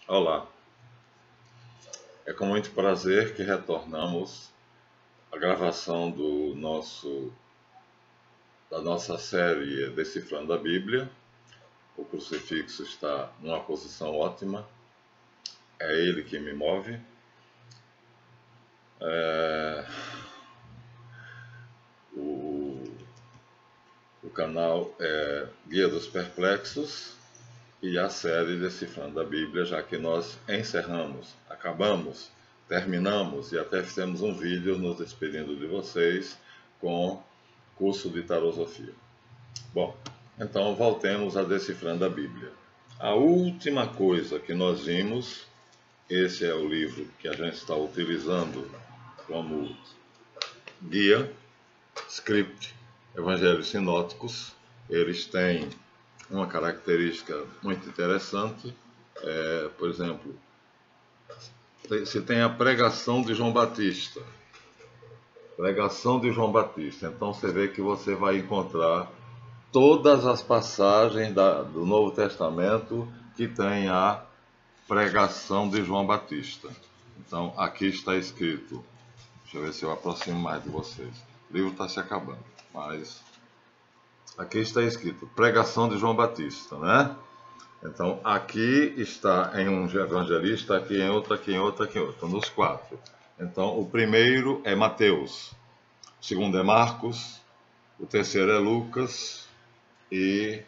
Olá, é com muito prazer que retornamos à gravação da nossa série Decifrando a Bíblia. O crucifixo está numa posição ótima, é ele que me move. O canal é Guia dos Perplexos e a série Decifrando a Bíblia, já que nós terminamos e até fizemos um vídeo nos despedindo de vocês com curso de tarosofia. Bom, então voltemos a Decifrando a Bíblia. A última coisa que nós vimos, esse é o livro que a gente está utilizando como guia, Script, Evangelhos Sinóticos. Eles têm uma característica muito interessante, por exemplo, se tem a pregação de João Batista. Então você vê que você vai encontrar todas as passagens do Novo Testamento que tem a pregação de João Batista. Então aqui está escrito, deixa eu ver se eu aproximo mais de vocês. O livro está se acabando, mas aqui está escrito pregação de João Batista, né? Então aqui está em um evangelista, aqui em outro, aqui em outro, aqui em outro, nos quatro. Então o primeiro é Mateus, o segundo é Marcos, o terceiro é Lucas e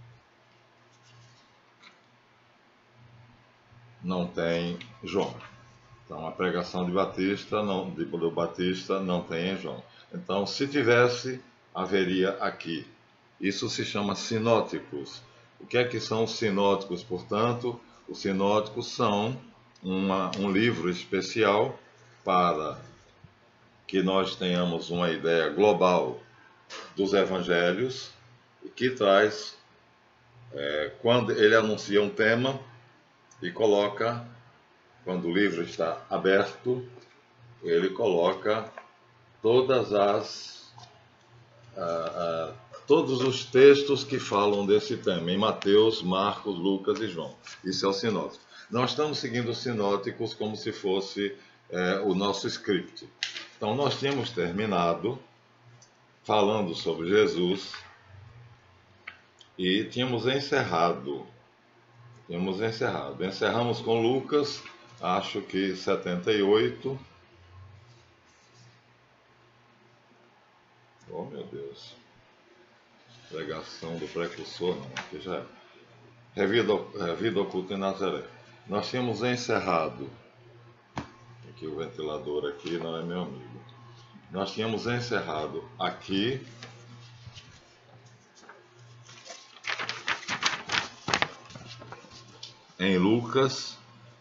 não tem João. Então a pregação do Batista não tem em João. Então se tivesse, haveria aqui. Isso se chama sinóticos. O que é que são os sinóticos, portanto? Os sinóticos são um livro especial para que nós tenhamos uma ideia global dos evangelhos e que traz, quando ele anuncia um tema e coloca, quando o livro está aberto, ele coloca todos os textos que falam desse tema, em Mateus, Marcos, Lucas e João. Isso é o sinótico. Nós estamos seguindo os sinóticos como se fosse o nosso script. Então, nós tínhamos terminado falando sobre Jesus e tínhamos encerrado. Encerramos com Lucas, acho que 78. Oh, meu Deus. Pregação do precursor, não, aqui já é. Vida oculta em Nazaré. Nós tínhamos encerrado, aqui o ventilador aqui não é meu amigo. Nós tínhamos encerrado aqui em Lucas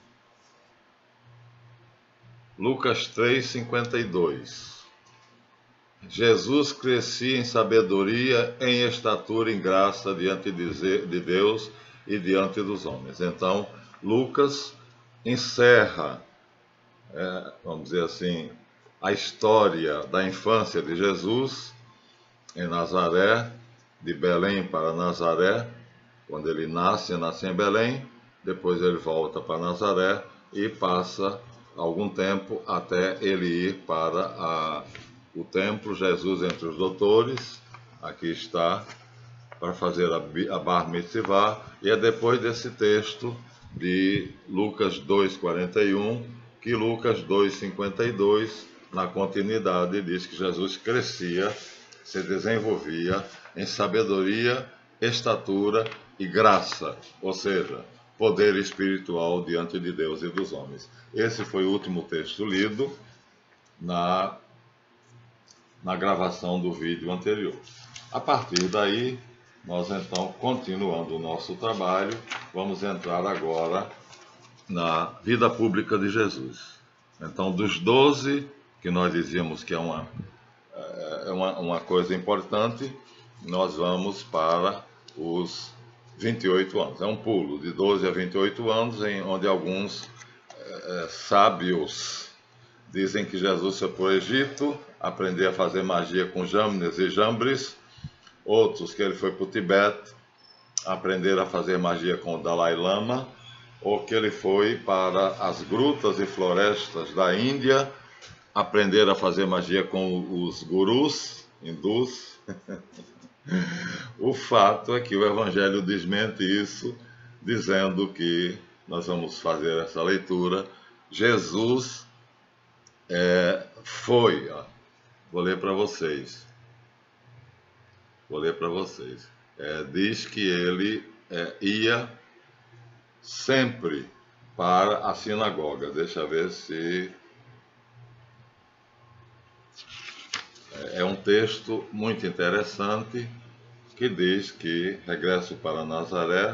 3:52. Jesus crescia em sabedoria, em estatura, em graça diante de Deus e diante dos homens. Então, Lucas encerra, vamos dizer assim, a história da infância de Jesus em Nazaré, de Belém para Nazaré. Quando ele nasce em Belém, depois ele volta para Nazaré e passa algum tempo até ele ir para o templo, Jesus entre os doutores, aqui está, para fazer a Bar Mitzvah, e é depois desse texto de Lucas 2:41, que Lucas 2:52, na continuidade, diz que Jesus crescia, se desenvolvia em sabedoria, estatura e graça, ou seja, poder espiritual diante de Deus e dos homens. Esse foi o último texto lido na gravação do vídeo anterior. A partir daí, nós então, continuando o nosso trabalho, vamos entrar agora na vida pública de Jesus. Então, dos 12, que nós dizíamos que é uma coisa importante, nós vamos para os 28 anos. É um pulo de 12 a 28 anos, onde alguns sábios dizem que Jesus foi para o Egito, aprender a fazer magia com Jâmnes e Jambres. Outros que ele foi para o Tibete, aprender a fazer magia com o Dalai Lama. ou que ele foi para as grutas e florestas da Índia aprender a fazer magia com os gurus hindus. O fato é que o Evangelho desmente isso, dizendo que nós vamos fazer essa leitura. Jesus foi, ó, vou ler para vocês. Diz que ele ia sempre para a sinagoga. Deixa eu ver se... É um texto muito interessante que diz que regresso para Nazaré.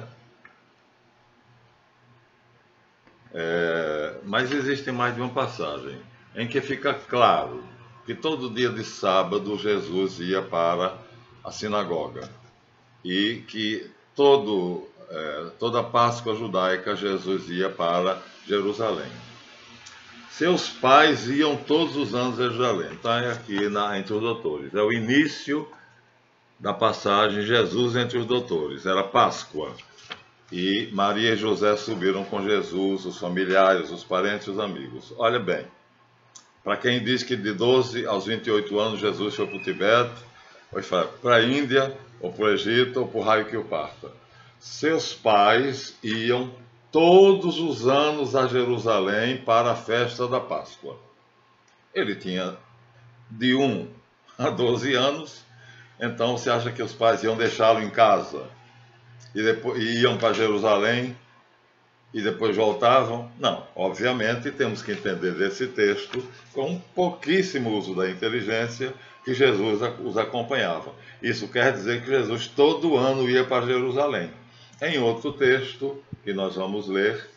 Mas existe mais de uma passagem em que fica claro que todo dia de sábado Jesus ia para a sinagoga e que toda a Páscoa judaica Jesus ia para Jerusalém. Seus pais iam todos os anos a Jerusalém. Está aqui entre os doutores. É o início da passagem Jesus entre os doutores. Era Páscoa. E Maria e José subiram com Jesus, os familiares, os parentes e os amigos. Olha bem, para quem diz que de 12 aos 28 anos Jesus foi para o Tibete, ou para a Índia, ou para o Egito, ou para o raio que o parta. Seus pais iam todos os anos a Jerusalém para a festa da Páscoa. Ele tinha de 1 a 12 anos, então você acha que os pais iam deixá-lo em casa e depois iam para Jerusalém e depois voltavam? Não, obviamente temos que entender desse texto com um pouquíssimo uso da inteligência que Jesus os acompanhava. Isso quer dizer que Jesus todo ano ia para Jerusalém. Em outro texto que nós vamos ler,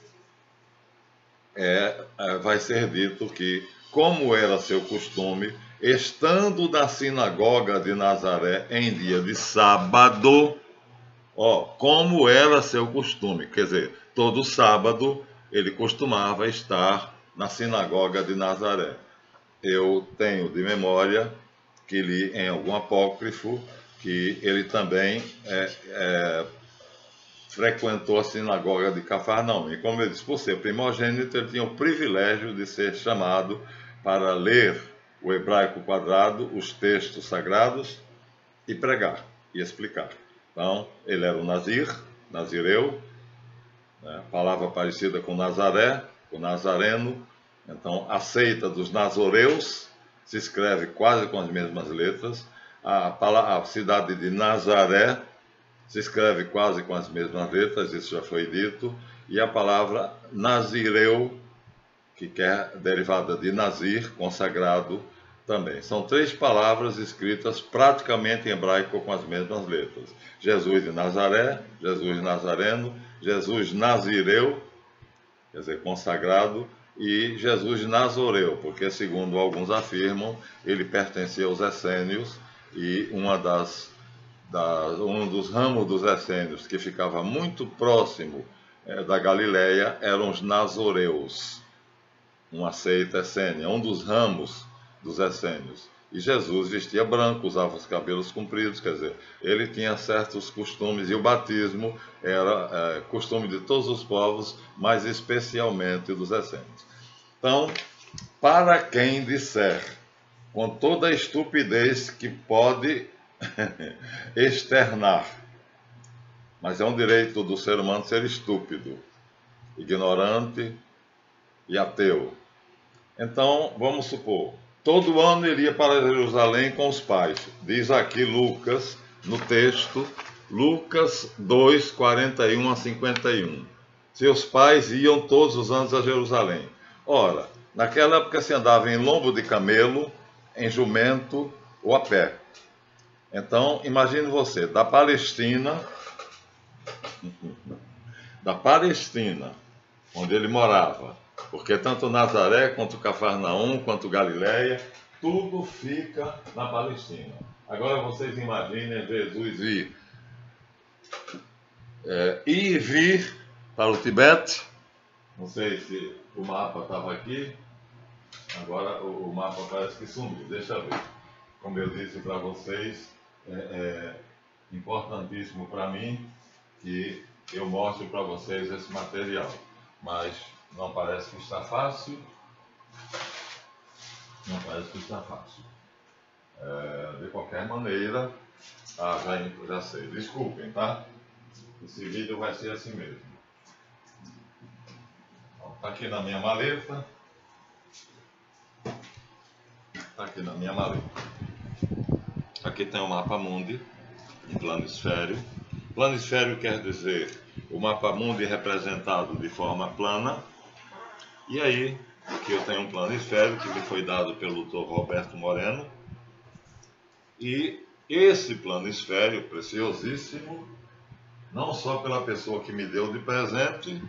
vai ser dito que, como era seu costume, estando na sinagoga de Nazaré em dia de sábado, como era seu costume, quer dizer, todo sábado ele costumava estar na sinagoga de Nazaré. Eu tenho de memória que li em algum apócrifo que ele também frequentou a sinagoga de Cafarnaum. E como ele disse, por ser primogênito, ele tinha o privilégio de ser chamado para ler o hebraico quadrado, os textos sagrados, e pregar e explicar. Então, ele era o nazireu, né, palavra parecida com Nazaré, o nazareno. Então, a seita dos nazoreus se escreve quase com as mesmas letras. A cidade de Nazaré se escreve quase com as mesmas letras, isso já foi dito, e a palavra nazireu, que é derivada de nazir, consagrado, também. São 3 palavras escritas praticamente em hebraico com as mesmas letras. Jesus de Nazaré, Jesus nazareno, Jesus nazireu, quer dizer, consagrado, e Jesus nazoreu, porque, segundo alguns afirmam, ele pertencia aos essênios, e um dos ramos dos essênios que ficava muito próximo da Galileia eram os nazoreus, uma seita essênia, um dos ramos dos essênios. E Jesus vestia branco, usava os cabelos compridos, quer dizer, ele tinha certos costumes, e o batismo era costume de todos os povos, mas especialmente dos essênios. Então, para quem disser, com toda a estupidez que pode externar, mas é um direito do ser humano ser estúpido, ignorante e ateu. Então, vamos supor, todo ano ele ia para Jerusalém com os pais. Diz aqui Lucas, no texto, Lucas 2, 41 a 51. Seus pais iam todos os anos a Jerusalém. Ora, naquela época se andava em lombo de camelo, em jumento ou a pé. Então, imagine você, da Palestina, onde ele morava, porque tanto Nazaré, quanto Cafarnaum, quanto Galileia, tudo fica na Palestina. Agora vocês imaginem Jesus ir e vir para o Tibete. Não sei se o mapa estava aqui, agora o mapa parece que sumiu, deixa eu ver. Como eu disse para vocês, é importantíssimo para mim que eu mostre para vocês esse material. mas não parece que está fácil. Não parece que está fácil. De qualquer maneira, já sei. Desculpem, tá? Esse vídeo vai ser assim mesmo. Está aqui na minha maleta. Está aqui na minha maleta. Aqui tem o mapa mundi, um planisfério. Planisfério quer dizer o mapa mundi representado de forma plana. E aí, aqui eu tenho um planisfério que me foi dado pelo Dr. Roberto Moreno. E esse planisfério preciosíssimo, não só pela pessoa que me deu de presente,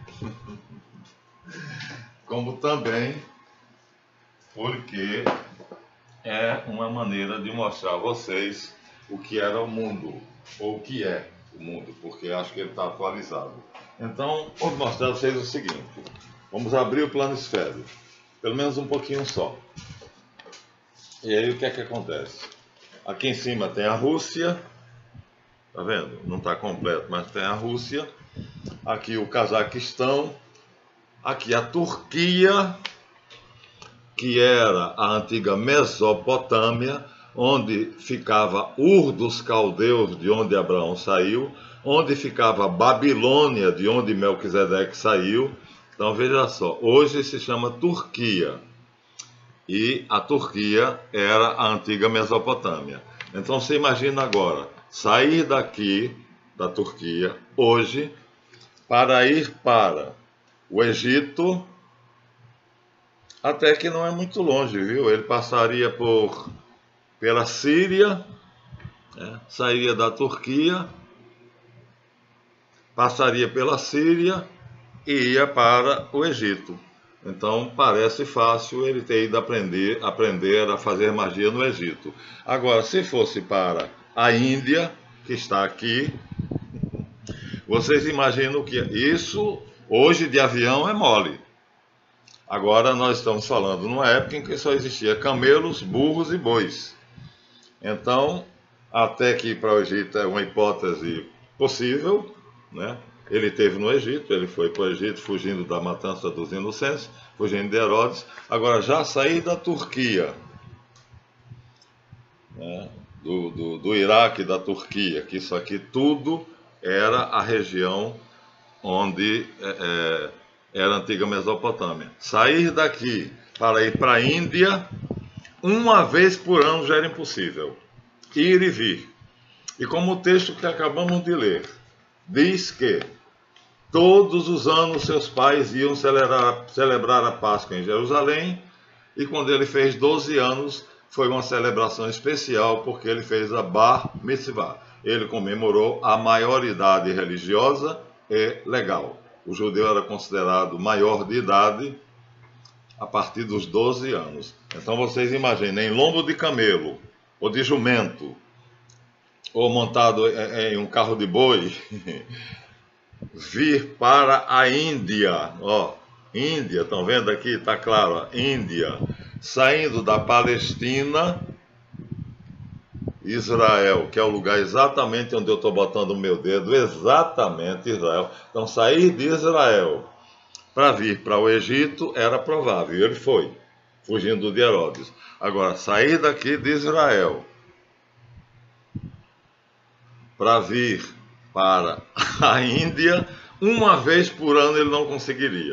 como também porque é uma maneira de mostrar a vocês o que era o mundo, ou o que é o mundo, porque acho que ele está atualizado. Então, vou mostrar a vocês o seguinte: vamos abrir o planisfério, pelo menos um pouquinho só. E aí o que é que acontece? Aqui em cima tem a Rússia, tá vendo? Não está completo, mas tem a Rússia. Aqui o Cazaquistão. Aqui a Turquia, que era a antiga Mesopotâmia, onde ficava Ur dos Caldeus, de onde Abraão saiu, onde ficava Babilônia, de onde Melquisedeque saiu. Então veja só, hoje se chama Turquia. E a Turquia era a antiga Mesopotâmia. Então você imagina agora, sair daqui, da Turquia, hoje, para ir para o Egito, até que não é muito longe, viu? Ele passaria pela Síria, né? Sairia da Turquia, passaria pela Síria e ia para o Egito. Então parece fácil ele ter ido aprender a fazer magia no Egito. Agora, se fosse para a Índia, que está aqui, vocês imaginam que isso hoje de avião é mole. Agora nós estamos falando numa época em que só existia camelos, burros e bois. Então, até que ir para o Egito é uma hipótese possível, né? Ele esteve no Egito, ele foi para o Egito fugindo da matança dos inocentes, fugindo de Herodes. Agora, já sair da Turquia, né? do Iraque e da Turquia, que isso aqui tudo era a região onde era a antiga Mesopotâmia. Sair daqui para ir para a Índia, uma vez por ano já era impossível. Ir e vir. E como o texto que acabamos de ler diz que todos os anos seus pais iam celebrar a Páscoa em Jerusalém, e quando ele fez 12 anos, foi uma celebração especial, porque ele fez a Bar Mitzvah. Ele comemorou a maioridade religiosa e legal. O judeu era considerado maior de idade a partir dos 12 anos. Então vocês imaginem, em lombo de camelo, ou de jumento, ou montado em um carro de boi, vir para a Índia, ó, Índia, estão vendo aqui? Está claro, ó, Índia, saindo da Palestina, Israel, que é o lugar exatamente onde eu estou botando o meu dedo, exatamente Israel. Então sair de Israel para vir para o Egito era provável, e ele foi, fugindo de Herodes. Agora, sair daqui de Israel para vir para a Índia, uma vez por ano ele não conseguiria.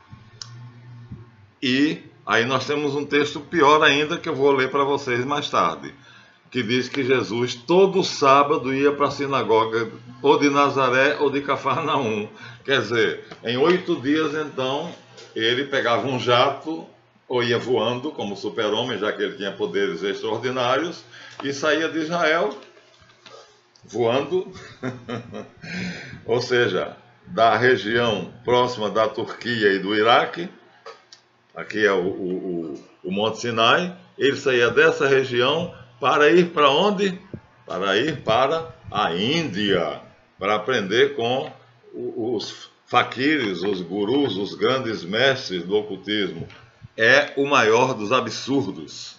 E aí nós temos um texto pior ainda, que eu vou ler para vocês mais tarde, que diz que Jesus todo sábado ia para a sinagoga ou de Nazaré ou de Cafarnaum. Quer dizer, em 8 dias então ele pegava um jato ou ia voando como super-homem, já que ele tinha poderes extraordinários, e saía de Israel voando, ou seja, da região próxima da Turquia e do Iraque. Aqui é o Monte Sinai. Ele saía dessa região para ir para onde? Para ir para a Índia, para aprender com os faquires, os gurus, os grandes mestres do ocultismo. É o maior dos absurdos.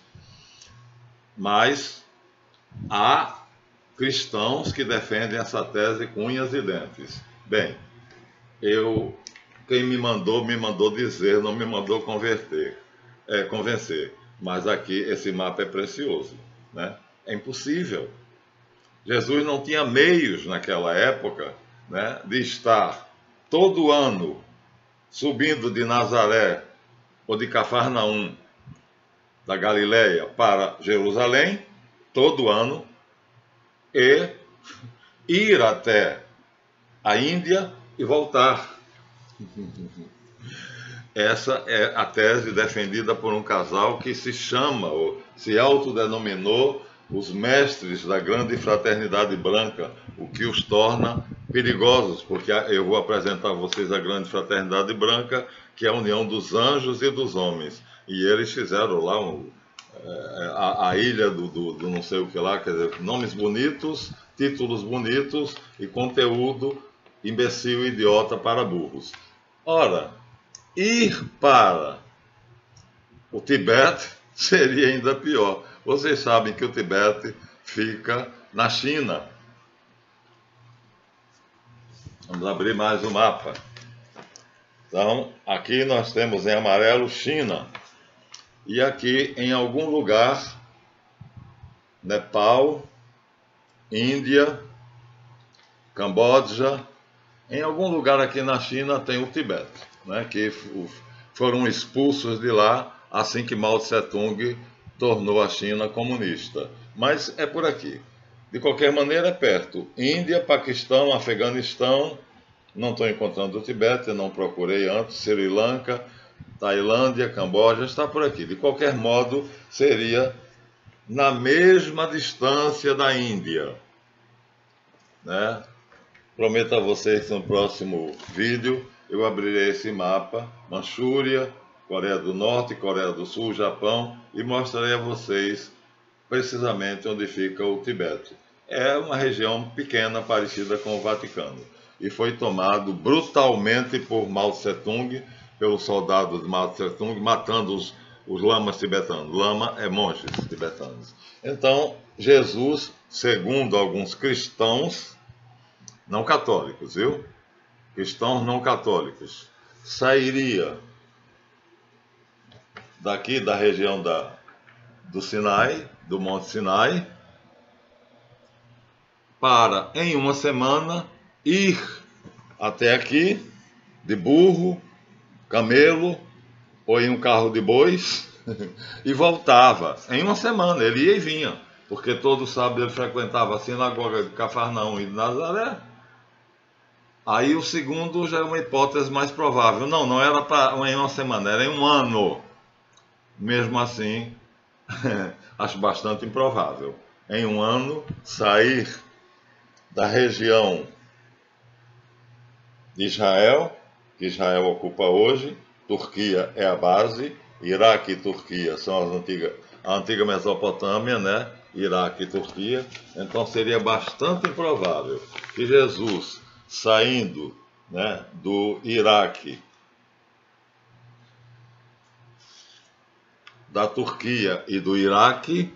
Mas há cristãos que defendem essa tese com unhas e dentes. Bem, eu quem me mandou dizer, não me mandou convencer. Mas aqui esse mapa é precioso, né? É impossível. Jesus não tinha meios naquela época, né, de estar todo ano subindo de Nazaré ou de Cafarnaum, da Galileia, para Jerusalém, todo ano, e ir até a Índia e voltar. Essa é a tese defendida por um casal que se chama, ou se autodenominou, os mestres da grande fraternidade branca, o que os torna perigosos, porque eu vou apresentar a vocês a grande fraternidade branca, que é a união dos anjos e dos homens. E eles fizeram lá a ilha do não sei o que lá, quer dizer, nomes bonitos, títulos bonitos e conteúdo imbecil e idiota para burros. Ora, ir para o Tibete seria ainda pior. Vocês sabem que o Tibete fica na China. Vamos abrir mais o mapa. Então, aqui nós temos em amarelo China. E aqui, em algum lugar, Nepal, Índia, Camboja, em algum lugar aqui na China tem o Tibete, né, que foram expulsos de lá assim que Mao Tse-tung tornou a China comunista. Mas é por aqui. De qualquer maneira, é perto. Índia, Paquistão, Afeganistão, não estou encontrando o Tibete, não procurei antes, Sri Lanka, Tailândia, Camboja, está por aqui. De qualquer modo, seria na mesma distância da Índia, né? Prometo a vocês que no próximo vídeo eu abrirei esse mapa, Manchúria, Coreia do Norte, Coreia do Sul, Japão, e mostrarei a vocês precisamente onde fica o Tibete. É uma região pequena, parecida com o Vaticano, e foi tomado brutalmente por Mao Tse-tung, pelos soldados de Mao Tse-tung, matando os lamas tibetanos. Lama é monges tibetanos. Então, Jesus, segundo alguns cristãos, não católicos, viu? Cristãos não católicos, sairia daqui da região do Sinai, do Monte Sinai, para, em uma semana, ir até aqui, de burro, camelo, ou em um carro de bois, e voltava. Em uma semana, ele ia e vinha, porque todo sábado ele frequentava a sinagoga de Cafarnaum e de Nazaré. Aí o segundo já é uma hipótese mais provável. Não era em uma semana, era em um ano. Mesmo assim, acho bastante improvável. Em um ano, sair da região de Israel, que Israel ocupa hoje, Turquia é a base, Iraque e Turquia são a antiga Mesopotâmia, né? Iraque e Turquia. Então seria bastante improvável que Jesus, saindo, né, do Iraque, da Turquia e do Iraque,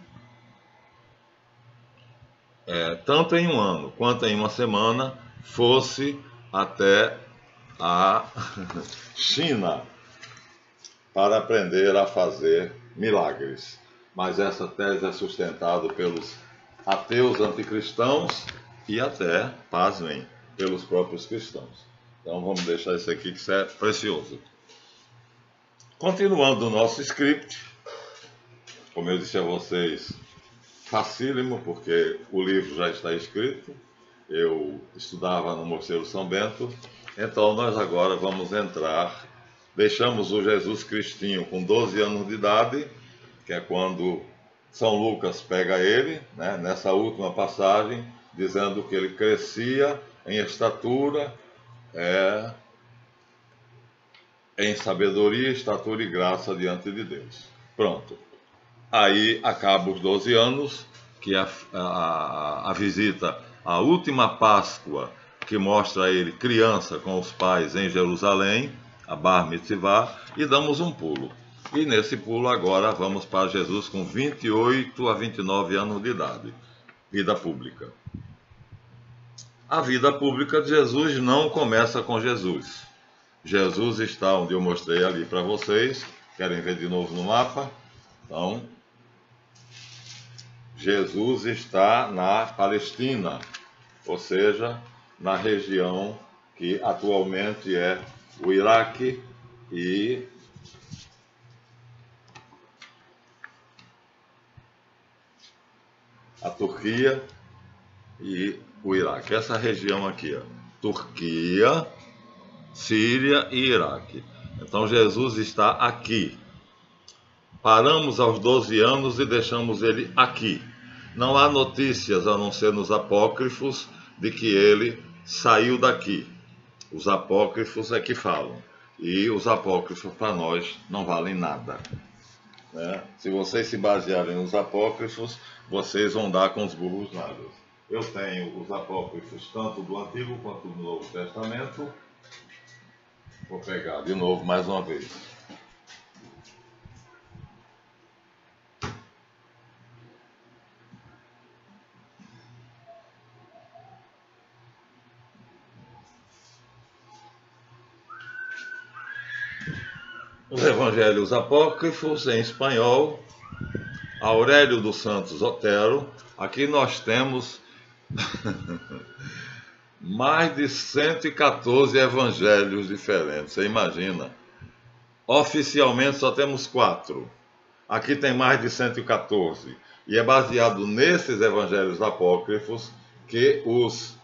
tanto em um ano quanto em uma semana, fosse até a China para aprender a fazer milagres. Mas essa tese é sustentada pelos ateus anticristãos e até, pasmem, pelos próprios cristãos. Então vamos deixar isso aqui, que isso é precioso. Continuando o nosso script, como eu disse a vocês, facílimo, porque o livro já está escrito. Eu estudava no Mosteiro São Bento, então nós agora vamos entrar. Deixamos o Jesus Cristinho com 12 anos de idade, que é quando São Lucas pega ele, né, nessa última passagem, dizendo que ele crescia em estatura, em sabedoria, estatura e graça diante de Deus. Pronto. Aí acaba os 12 anos, que a visita à última Páscoa, que mostra ele criança com os pais em Jerusalém, a Bar Mitzvah, e damos um pulo. E nesse pulo agora vamos para Jesus com 28 a 29 anos de idade. Vida pública. A vida pública de Jesus não começa com Jesus. Jesus está onde eu mostrei ali para vocês. Querem ver de novo no mapa? Então, Jesus está na Palestina, ou seja, na região que atualmente é o Iraque e a Turquia e o Iraque. Essa região aqui, ó, Turquia, Síria e Iraque. Então Jesus está aqui. Paramos aos 12 anos e deixamos ele aqui. Não há notícias, a não ser nos apócrifos, de que ele saiu daqui. Os apócrifos é que falam. E os apócrifos para nós não valem nada, né? Se vocês se basearem nos apócrifos, vocês vão dar com os burros na água. Eu tenho os apócrifos tanto do Antigo quanto do Novo Testamento. Vou pegar de novo mais uma vez. Os Evangelhos Apócrifos em espanhol, Aurélio dos Santos Otero. Aqui nós temos mais de 114 evangelhos diferentes, você imagina. Oficialmente só temos 4. Aqui tem mais de 114. E é baseado nesses evangelhos apócrifos que os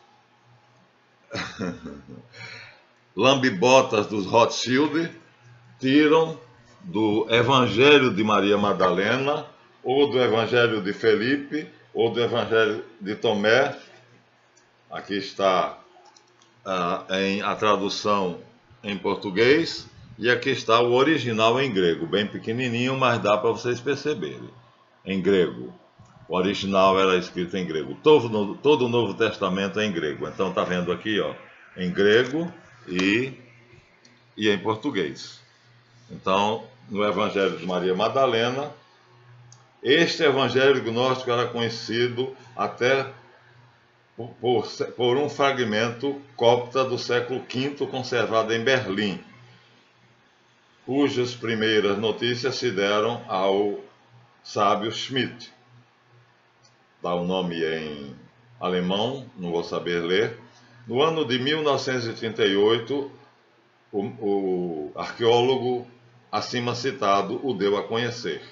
lambibotas dos Rothschild tiram do Evangelho de Maria Madalena, ou do Evangelho de Felipe, ou do Evangelho de Tomé. Aqui está a tradução em português, e aqui está o original em grego, bem pequenininho, mas dá para vocês perceberem. Em grego. O original era escrito em grego. Todo o Novo Testamento é em grego. Então está vendo aqui, ó, em grego e em português. Então, no Evangelho de Maria Madalena, este evangelho gnóstico era conhecido até por um fragmento copta do século V conservado em Berlim, cujas primeiras notícias se deram ao sábio Schmidt. Dá o nome em alemão, não vou saber ler. No ano de 1938, o arqueólogo acima citado o deu a conhecer.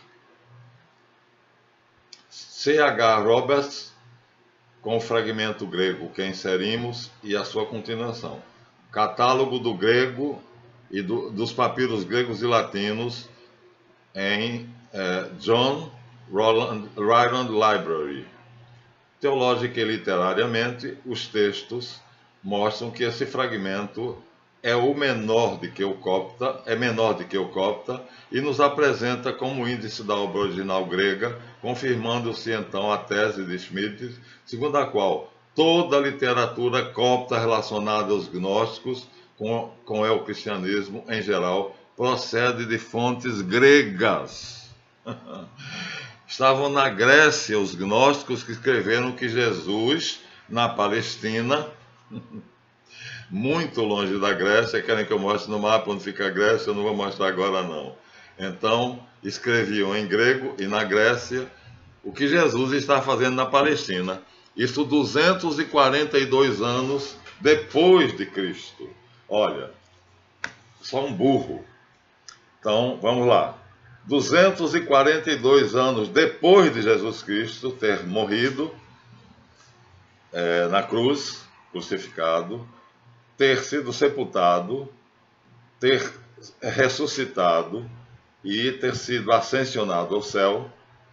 C.H. Roberts, com o fragmento grego que inserimos e a sua continuação. Catálogo do grego e dos papiros gregos e latinos em John Ryland Library. Teológica e literariamente, os textos mostram que esse fragmento é menor do que o copta, e nos apresenta como índice da obra original grega, confirmando-se então a tese de Schmidt, segundo a qual toda a literatura copta relacionada aos gnósticos com o cristianismo em geral procede de fontes gregas. Estavam na Grécia os gnósticos que escreveram que Jesus, na Palestina, muito longe da Grécia, querem que eu mostre no mapa onde fica a Grécia, eu não vou mostrar agora não. Então, escreviam em grego e na Grécia o que Jesus está fazendo na Palestina. Isso 242 anos depois de Cristo. Olha, só um burro. Então, vamos lá. 242 anos depois de Jesus Cristo ter morrido na cruz, crucificado, ter sido sepultado, ter ressuscitado e ter sido ascensionado ao céu,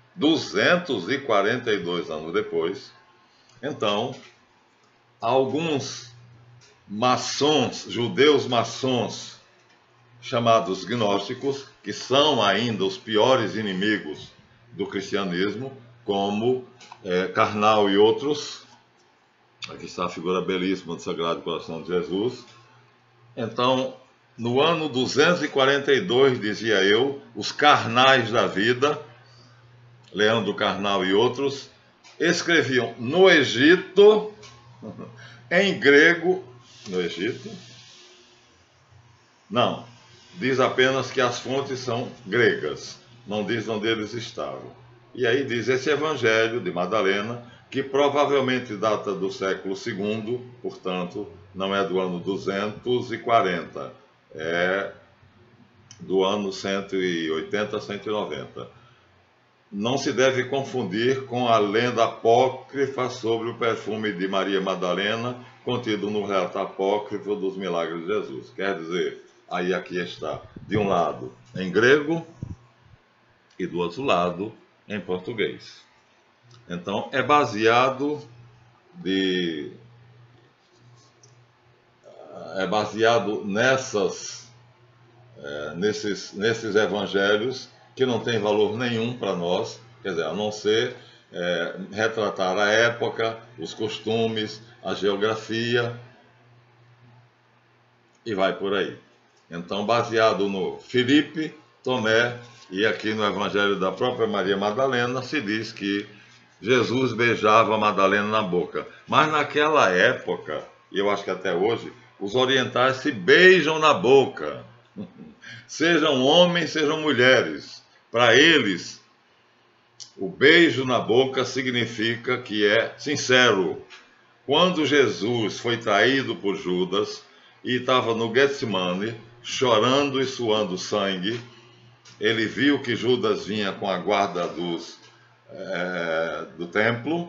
242 anos depois. Então, alguns maçons, judeus maçons, chamados gnósticos, que são ainda os piores inimigos do cristianismo, como Karnal e outros. Aqui está a figura belíssima do Sagrado Coração de Jesus. Então, no ano 242, dizia eu, os carnais da vida, Leandro Carnal e outros, escreviam no Egito, em grego, no Egito, Não, diz apenas que as fontes são gregas, não diz onde eles estavam. E aí diz esse evangelho de Madalena, que provavelmente data do século II, portanto, não é do ano 240, é do ano 180 a 190. Não se deve confundir com a lenda apócrifa sobre o perfume de Maria Madalena, contido no relato apócrifo dos milagres de Jesus. Quer dizer, aí aqui está, de um lado em grego e do outro lado em português. Então é baseado nesses evangelhos que não tem valor nenhum para nós, quer dizer, a não ser retratar a época, os costumes, a geografia, e vai por aí. Então, baseado no Filipe, Tomé, e aqui no evangelho da própria Maria Madalena, se diz que Jesus beijava Madalena na boca. Mas naquela época, e eu acho que até hoje, os orientais se beijam na boca. Sejam homens, sejam mulheres. Para eles, o beijo na boca significa que é sincero. Quando Jesus foi traído por Judas e estava no Getsemane, chorando e suando sangue, ele viu que Judas vinha com a guarda do templo,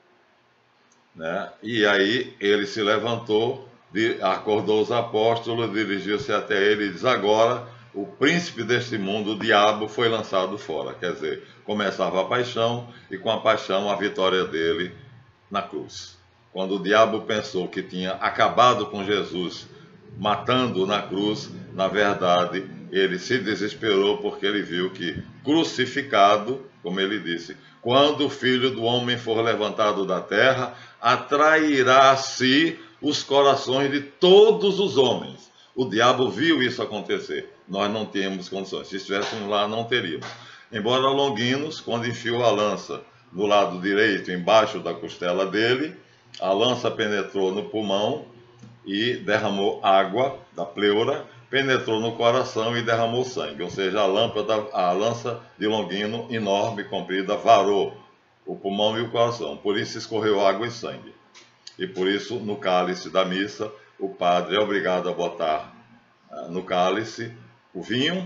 né? E aí ele se levantou, acordou os apóstolos, dirigiu-se até ele e disse: agora o príncipe deste mundo, o diabo, foi lançado fora. Quer dizer, começava a paixão, e com a paixão a vitória dele na cruz. Quando o diabo pensou que tinha acabado com Jesus, matando-o na cruz, na verdade, ele se desesperou porque ele viu que crucificado, como ele disse, quando o Filho do Homem for levantado da terra, atrairá a si os corações de todos os homens. O diabo viu isso acontecer. Nós não tínhamos condições. Se estivéssemos lá, não teríamos. Embora Longinos, quando enfiou a lança no lado direito, embaixo da costela dele, a lança penetrou no pulmão e derramou água da pleura, penetrou no coração e derramou sangue. Ou seja, a lança de Longino, enorme, comprida, varou o pulmão e o coração. Por isso escorreu água e sangue. E por isso, no cálice da missa, o padre é obrigado a botar no cálice o vinho,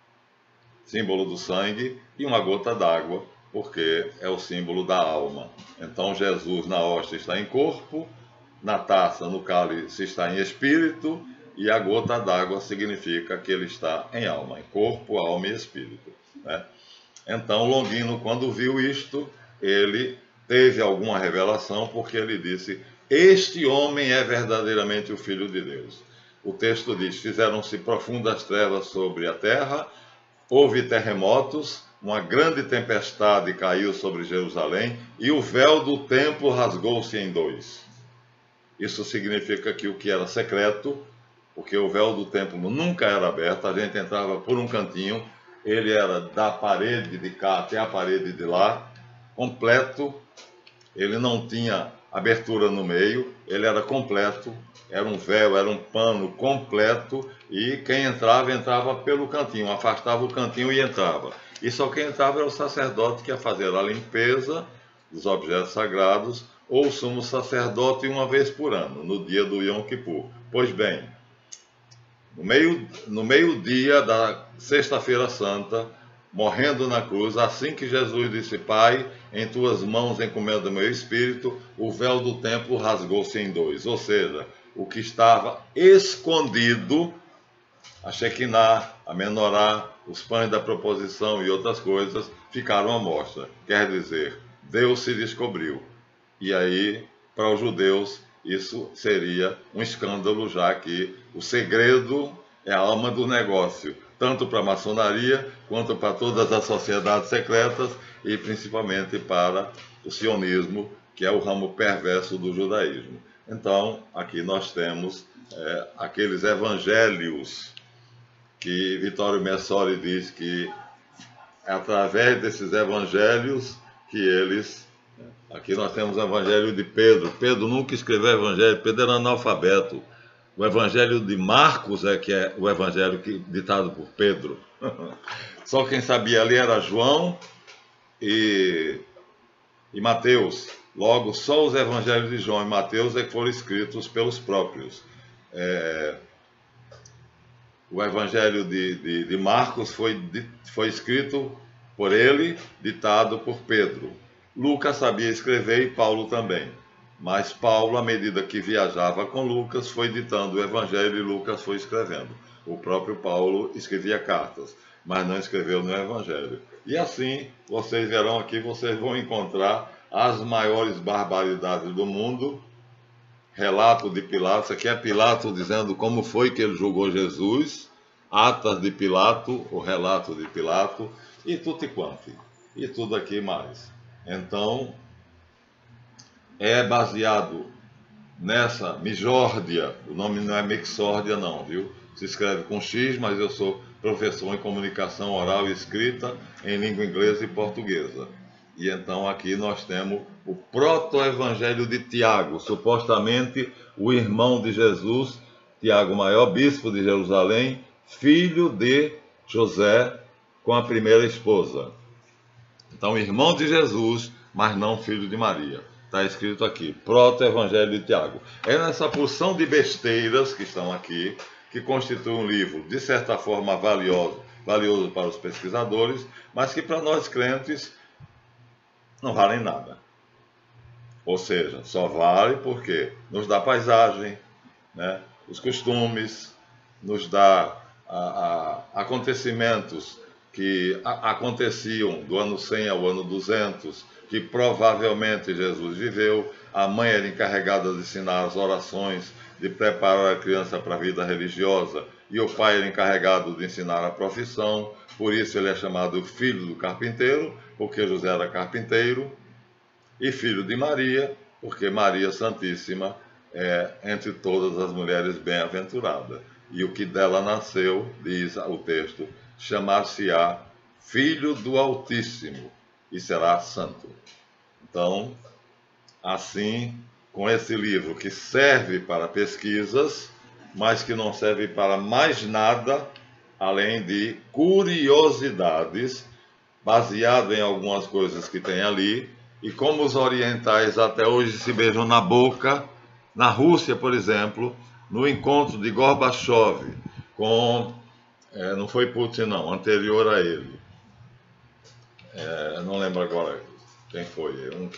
símbolo do sangue, e uma gota d'água, porque é o símbolo da alma. Então Jesus na hóstia está em corpo, na taça, no cálice, está em espírito, e a gota d'água significa que ele está em alma, em corpo, alma e espírito, né? Então Longino, quando viu isto, ele teve alguma revelação, porque ele disse: este homem é verdadeiramente o Filho de Deus. O texto diz: fizeram-se profundas trevas sobre a terra, houve terremotos, uma grande tempestade caiu sobre Jerusalém e o véu do templo rasgou-se em dois. Isso significa que o que era secreto, porque o véu do templo nunca era aberto, a gente entrava por um cantinho, ele era da parede de cá até a parede de lá, completo, ele não tinha abertura no meio, ele era completo, era um véu, era um pano completo, e quem entrava, entrava pelo cantinho, afastava o cantinho e entrava. E só quem entrava era o sacerdote que ia fazer a limpeza dos objetos sagrados, ou o sumo sacerdote uma vez por ano, no dia do Yom Kippur. Pois bem, no meio-dia da Sexta-feira Santa, morrendo na cruz, assim que Jesus disse: Pai, em tuas mãos encomendo o meu espírito, o véu do templo rasgou-se em dois. Ou seja, o que estava escondido, a Shekinah, a Menorá, os pães da proposição e outras coisas, ficaram à mostra. Quer dizer, Deus se descobriu. E aí, para os judeus, isso seria um escândalo, já que o segredo é a alma do negócio, tanto para a maçonaria, quanto para todas as sociedades secretas, e principalmente para o sionismo, que é o ramo perverso do judaísmo. Então, aqui nós temos aqueles evangelhos que Vittorio Messori diz que é através desses evangelhos que eles... Aqui nós temos o evangelho de Pedro. Pedro nunca escreveu evangelho, Pedro era analfabeto. O Evangelho de Marcos é que é o Evangelho ditado por Pedro. Só quem sabia ali era João e Mateus. Logo, só os Evangelhos de João e Mateus é que foram escritos pelos próprios. O Evangelho de Marcos foi escrito por ele, ditado por Pedro. Lucas sabia escrever e Paulo também. Mas Paulo, à medida que viajava com Lucas, foi ditando o Evangelho e Lucas foi escrevendo. O próprio Paulo escrevia cartas, mas não escreveu no Evangelho. E assim, vocês verão aqui, vocês vão encontrar as maiores barbaridades do mundo. Relato de Pilatos, aqui é Pilatos dizendo como foi que ele julgou Jesus, atas de Pilato, o relato de Pilato, e tudo quanto, e tudo aqui mais. Então, é baseado nessa Mijórdia, o nome não é Mixórdia não, viu? Se escreve com X, mas eu sou professor em comunicação oral e escrita em língua inglesa e portuguesa. E então aqui nós temos o proto-evangelho de Tiago, supostamente o irmão de Jesus, Tiago, maior bispo de Jerusalém, filho de José com a primeira esposa. Então, irmão de Jesus, mas não filho de Maria. Está escrito aqui, proto-evangelho de Tiago. É nessa porção de besteiras que estão aqui, que constitui um livro, de certa forma, valioso para os pesquisadores, mas que para nós crentes não valem nada. Ou seja, só vale porque nos dá paisagem, né, os costumes, nos dá acontecimentos que aconteciam do ano 100 ao ano 200, que provavelmente Jesus viveu. A mãe era encarregada de ensinar as orações, de preparar a criança para a vida religiosa, e o pai era encarregado de ensinar a profissão. Por isso ele é chamado filho do carpinteiro, porque José era carpinteiro, e filho de Maria, porque Maria Santíssima é entre todas as mulheres bem-aventurada. E o que dela nasceu, diz o texto, chamar-se-á Filho do Altíssimo e será santo. Então, assim, com esse livro que serve para pesquisas, mas que não serve para mais nada, além de curiosidades, baseado em algumas coisas que tem ali, e como os orientais até hoje se beijam na boca. Na Rússia, por exemplo, no encontro de Gorbachev com, não foi Putin não, anterior a ele, não lembro agora quem foi,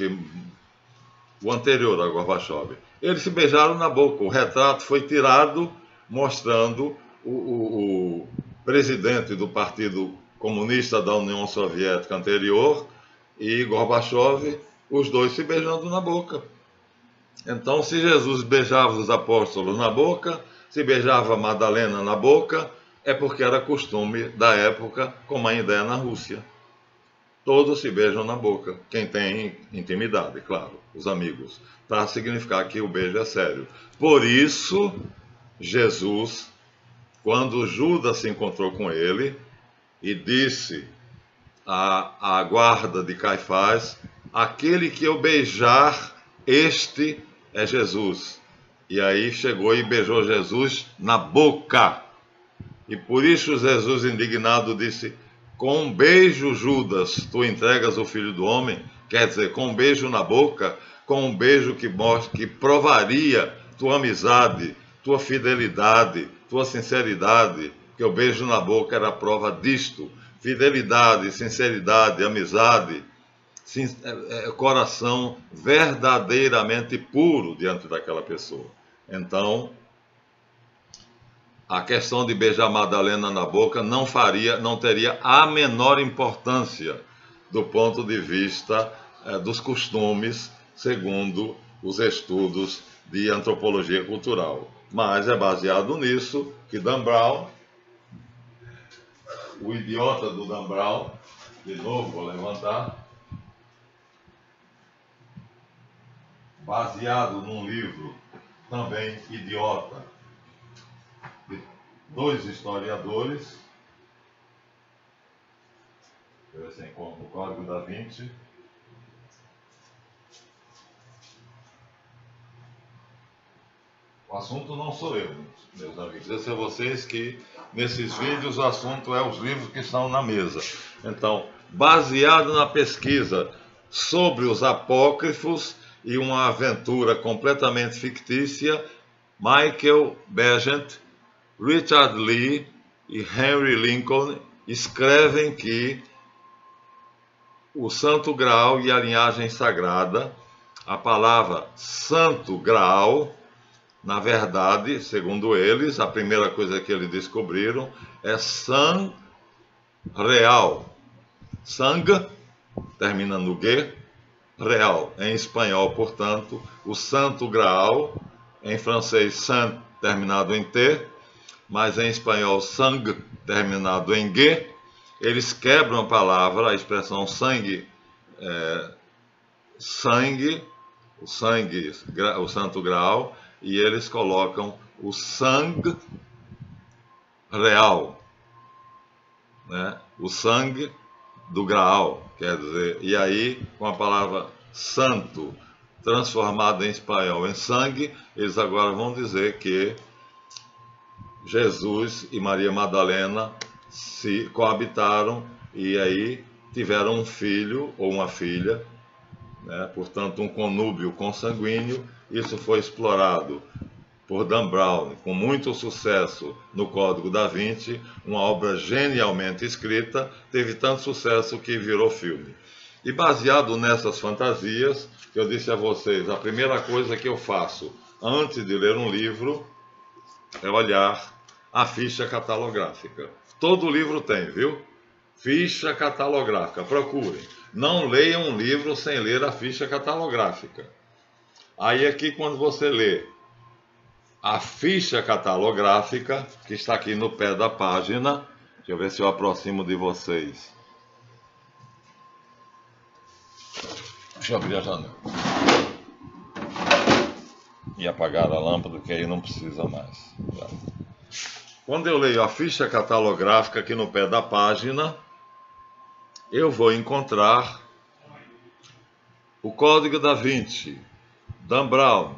o anterior a Gorbachev, eles se beijaram na boca. O retrato foi tirado mostrando o presidente do Partido Comunista da União Soviética anterior e Gorbachev, os dois se beijando na boca. Então, se Jesus beijava os apóstolos na boca, se beijava Madalena na boca, é porque era costume da época, como ainda é na Rússia. Todos se beijam na boca, quem tem intimidade, claro, os amigos, para significar que o beijo é sério. Por isso, Jesus, quando Judas se encontrou com ele e disse à guarda de Caifás: aquele que eu beijar, este é Jesus. E aí chegou e beijou Jesus na boca. E por isso Jesus, indignado, disse: com um beijo, Judas, tu entregas o Filho do Homem? Quer dizer, com um beijo na boca, com um beijo que provaria tua amizade, tua fidelidade, tua sinceridade, que o beijo na boca era a prova disto. Fidelidade, sinceridade, amizade, coração verdadeiramente puro diante daquela pessoa. Então, a questão de beijar Madalena na boca não teria a menor importância do ponto de vista dos costumes, segundo os estudos de antropologia cultural. Mas é baseado nisso que Dan Brown, o idiota do Dan Brown, de novo vou levantar, baseado num livro também idiota, de dois historiadores, deixa eu ver se encontro o Código da Vinci, O assunto não sou eu, meus amigos. Eu sei a vocês que nesses vídeos o assunto é os livros que estão na mesa. Então, baseado na pesquisa sobre os apócrifos e uma aventura completamente fictícia, Michael Begent, Richard Lee e Henry Lincoln escrevem que o Santo Graal e a linhagem sagrada, a palavra Santo Graal, na verdade, segundo eles, a primeira coisa que eles descobriram é San Real. Sang, termina no G, Real, em espanhol, portanto, o Santo Graal, em francês, Saint, terminado em T, mas em espanhol, Sang, terminado em G. Eles quebram a palavra, a expressão sangue, sangue, o Santo Graal, e eles colocam o sangue real, né? O sangue do Graal, quer dizer, e aí com a palavra santo transformada em espanhol em sangue, eles agora vão dizer que Jesus e Maria Madalena se coabitaram e aí tiveram um filho ou uma filha, né? Portanto, um conúbio consanguíneo. Isso foi explorado por Dan Brown com muito sucesso no Código da Vinci, uma obra genialmente escrita, teve tanto sucesso que virou filme. E baseado nessas fantasias, eu disse a vocês, a primeira coisa que eu faço antes de ler um livro é olhar a ficha catalográfica. Todo livro tem, viu? Ficha catalográfica, procurem. Não leiam um livro sem ler a ficha catalográfica. Aí aqui, quando você lê a ficha catalográfica, que está aqui no pé da página, deixa eu ver se eu aproximo de vocês. Deixa eu abrir a janela. E apagar a lâmpada, que aí não precisa mais. Quando eu leio a ficha catalográfica aqui no pé da página, eu vou encontrar o Código da Vinci, Dan Brown,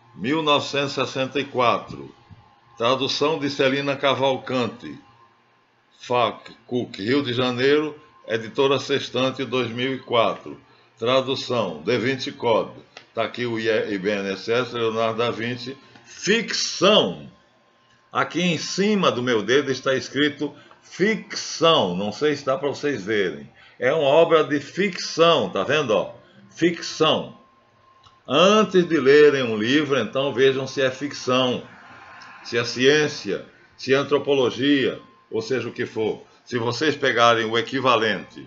1964, tradução de Celina Cavalcante, FAC, Cook, Rio de Janeiro, editora Sextante, 2004, tradução, Da Vinci Code, está aqui o IBNSS, Leonardo da Vinci, ficção. Aqui em cima do meu dedo está escrito ficção, não sei se dá para vocês verem. É uma obra de ficção, tá vendo? Ó? Ficção. Antes de lerem um livro, então vejam se é ficção, se é ciência, se é antropologia, ou seja o que for. Se vocês pegarem o equivalente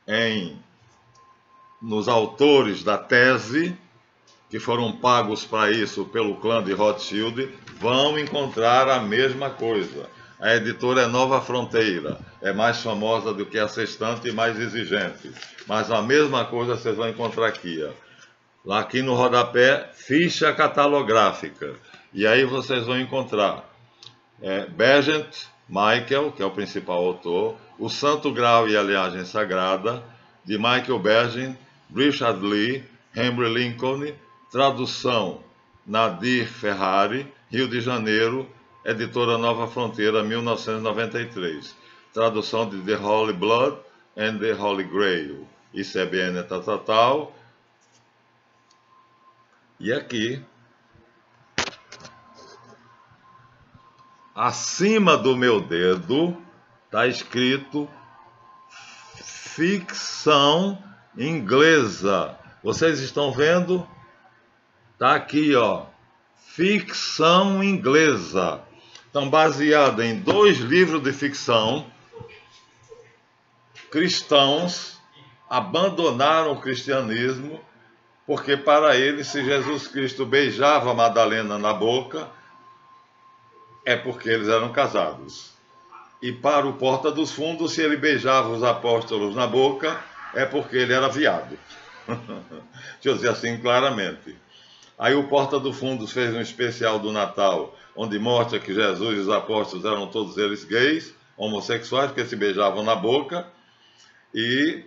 nos autores da tese, que foram pagos para isso pelo clã de Rothschild, vão encontrar a mesma coisa. A editora é Nova Fronteira, é mais famosa do que a Sextante e mais exigente. Mas a mesma coisa vocês vão encontrar aqui, ó. Lá aqui no rodapé, ficha catalográfica. E aí vocês vão encontrar Begent, Michael, que é o principal autor, o Santo Graal e a Linhagem Sagrada, de Michael Begent, Richard Lee, Henry Lincoln, tradução Nadir Ferrari, Rio de Janeiro, editora Nova Fronteira, 1993. Tradução de The Holy Blood and the Holy Grail, ICBN tal. E aqui, acima do meu dedo, está escrito ficção inglesa. Vocês estão vendo? Está aqui, ó, ficção inglesa. Então, baseada em 2 livros de ficção, cristãos abandonaram o cristianismo, porque para eles, se Jesus Cristo beijava Madalena na boca, é porque eles eram casados. E para o Porta dos Fundos, se ele beijava os apóstolos na boca, é porque ele era viado. Deixa eu dizer assim claramente. Aí o Porta dos Fundos fez um especial do Natal, onde mostra que Jesus e os apóstolos eram todos eles gays, homossexuais, porque se beijavam na boca. E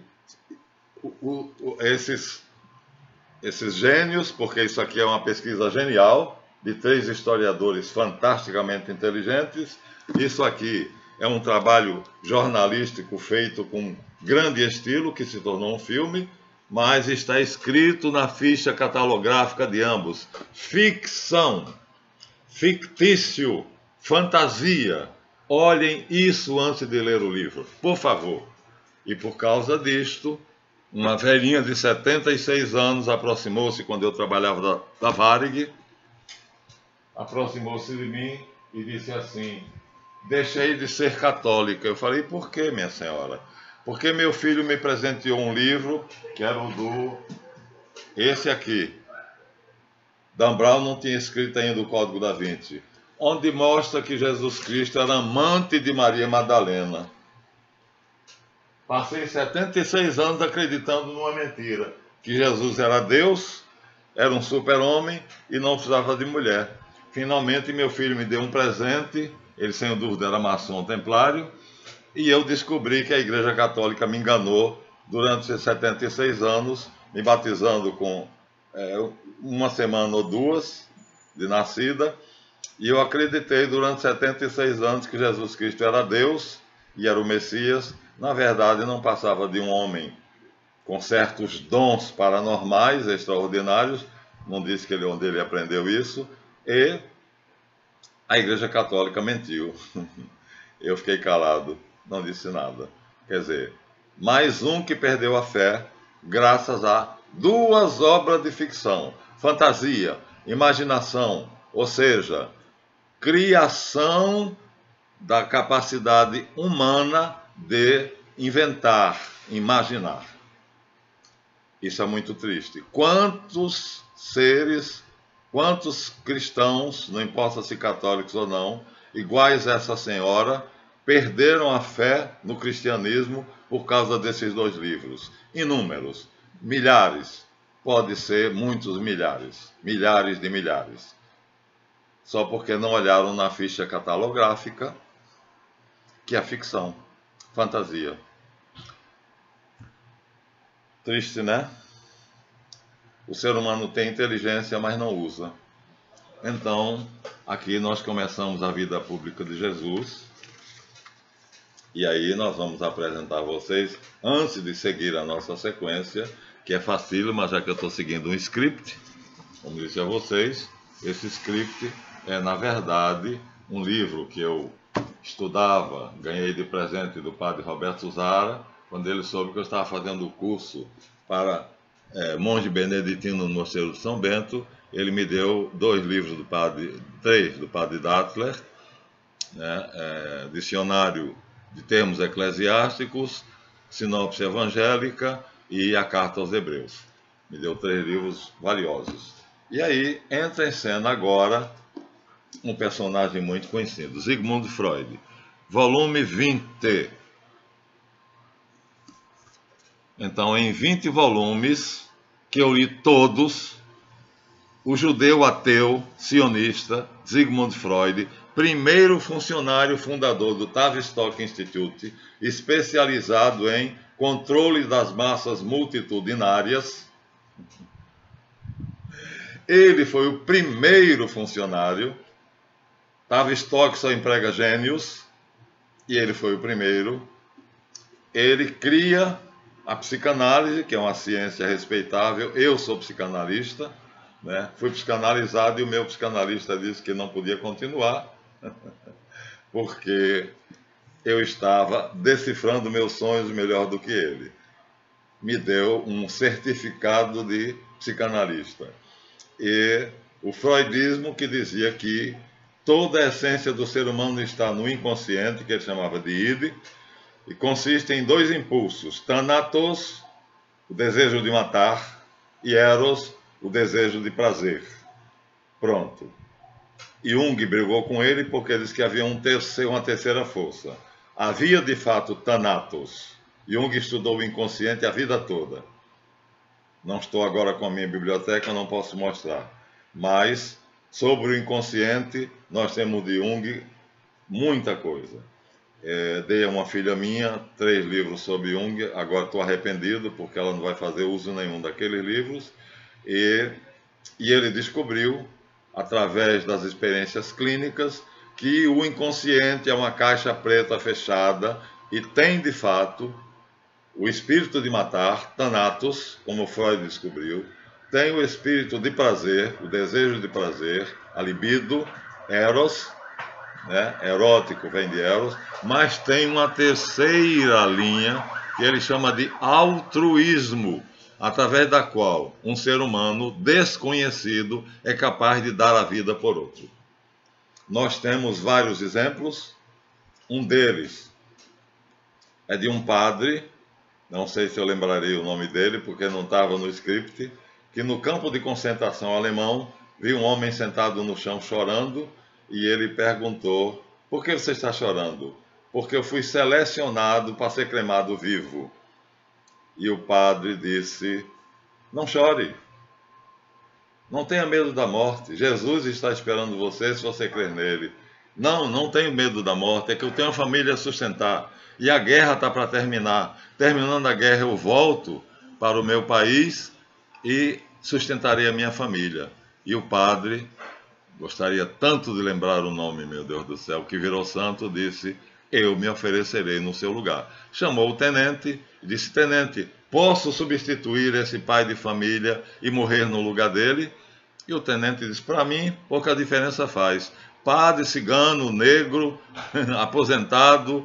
esses gênios, porque isso aqui é uma pesquisa genial, de 3 historiadores fantasticamente inteligentes. Isso aqui é um trabalho jornalístico feito com grande estilo, que se tornou um filme, mas está escrito na ficha catalográfica de ambos: ficção, fictício, fantasia. Olhem isso antes de ler o livro, por favor. E por causa disto, uma velhinha de 76 anos aproximou-se quando eu trabalhava da Varig, aproximou-se de mim e disse assim: deixei de ser católica. Eu falei: por que, minha senhora? Porque meu filho me presenteou um livro, que era o esse aqui. Dan Brown não tinha escrito ainda o Código da Vinci, onde mostra que Jesus Cristo era amante de Maria Madalena. Passei 76 anos acreditando numa mentira, que Jesus era Deus, era um super-homem e não precisava de mulher. Finalmente meu filho me deu um presente, ele sem dúvida era maçom templário, e eu descobri que a Igreja Católica me enganou durante esses 76 anos, me batizando com uma semana ou 2 de nascida, e eu acreditei durante 76 anos que Jesus Cristo era Deus e era o Messias. Na verdade, não passava de um homem com certos dons paranormais, extraordinários, não disse que onde ele aprendeu isso, e a Igreja Católica mentiu. Eu fiquei calado, não disse nada. Quer dizer, mais um que perdeu a fé, graças a 2 obras de ficção: fantasia, imaginação, ou seja, criação da capacidade humana de inventar, imaginar. Isso é muito triste. Quantos seres, quantos cristãos, não importa se católicos ou não, iguais a essa senhora, perderam a fé no cristianismo por causa desses 2 livros? Inúmeros, milhares, pode ser muitos milhares, milhares de milhares. Só porque não olharam na ficha catalográfica, que é ficção, fantasia. Triste, né? O ser humano tem inteligência, mas não usa. Então, aqui nós começamos a vida pública de Jesus. E aí nós vamos apresentar a vocês, antes de seguir a nossa sequência, que é facílima, já que eu estou seguindo um script, como disse a vocês. Esse script é, na verdade, um livro que eu estudava, ganhei de presente do padre Roberto Zara, quando ele soube que eu estava fazendo o curso para monge beneditino no Mosteiro de São Bento. Ele me deu 2 livros do padre, 3 do padre Dattler, né, Dicionário de Termos Eclesiásticos, Sinopse Evangélica e a Carta aos Hebreus. Me deu 3 livros valiosos. E aí entra em cena agora um personagem muito conhecido, Sigmund Freud, volume 20. Então, em 20 volumes, que eu li todos, o judeu ateu sionista Sigmund Freud, primeiro funcionário fundador do Tavistock Institute, especializado em controle das massas multitudinárias. Ele foi o primeiro funcionário. Tavistock só emprega gênios, e ele foi o primeiro. Ele cria a psicanálise, que é uma ciência respeitável. Eu sou psicanalista, né? Fui psicanalizado e o meu psicanalista disse que não podia continuar, porque eu estava decifrando meus sonhos melhor do que ele. Me deu um certificado de psicanalista. E o freudismo, que dizia que toda a essência do ser humano está no inconsciente, que ele chamava de id, e consiste em 2 impulsos: thanatos, o desejo de matar, e eros, o desejo de prazer. Pronto. Jung brigou com ele porque disse que havia uma terceira força. Havia de fato thanatos. Jung estudou o inconsciente a vida toda. Não estou agora com a minha biblioteca, não posso mostrar. Mas sobre o inconsciente nós temos de Jung muita coisa. Dei a uma filha minha 3 livros sobre Jung, agora estou arrependido porque ela não vai fazer uso nenhum daqueles livros. E ele descobriu através das experiências clínicas, que o inconsciente é uma caixa preta fechada e tem, de fato, o espírito de matar, Thanatos, como Freud descobriu, tem o espírito de prazer, o desejo de prazer, a libido, Eros, né? Erótico vem de Eros, mas tem uma terceira linha que ele chama de altruísmo, através da qual um ser humano desconhecido é capaz de dar a vida por outro. Nós temos vários exemplos. Um deles é de um padre, não sei se eu lembrarei o nome dele, porque não estava no script, que no campo de concentração alemão viu um homem sentado no chão chorando, e ele perguntou: por que você está chorando? Porque eu fui selecionado para ser cremado vivo. E o padre disse: não chore, não tenha medo da morte, Jesus está esperando você se você crer nele. Não tenho medo da morte, é que eu tenho uma família a sustentar, e a guerra está para terminar. Terminando a guerra eu volto para o meu país e sustentarei a minha família. E o padre, gostaria tanto de lembrar o nome, meu Deus do céu, que virou santo, disse: eu me oferecerei no seu lugar. Chamou o tenente e disse: tenente, posso substituir esse pai de família e morrer no lugar dele? E o tenente disse: para mim, pouca diferença faz. Padre, cigano, negro, aposentado,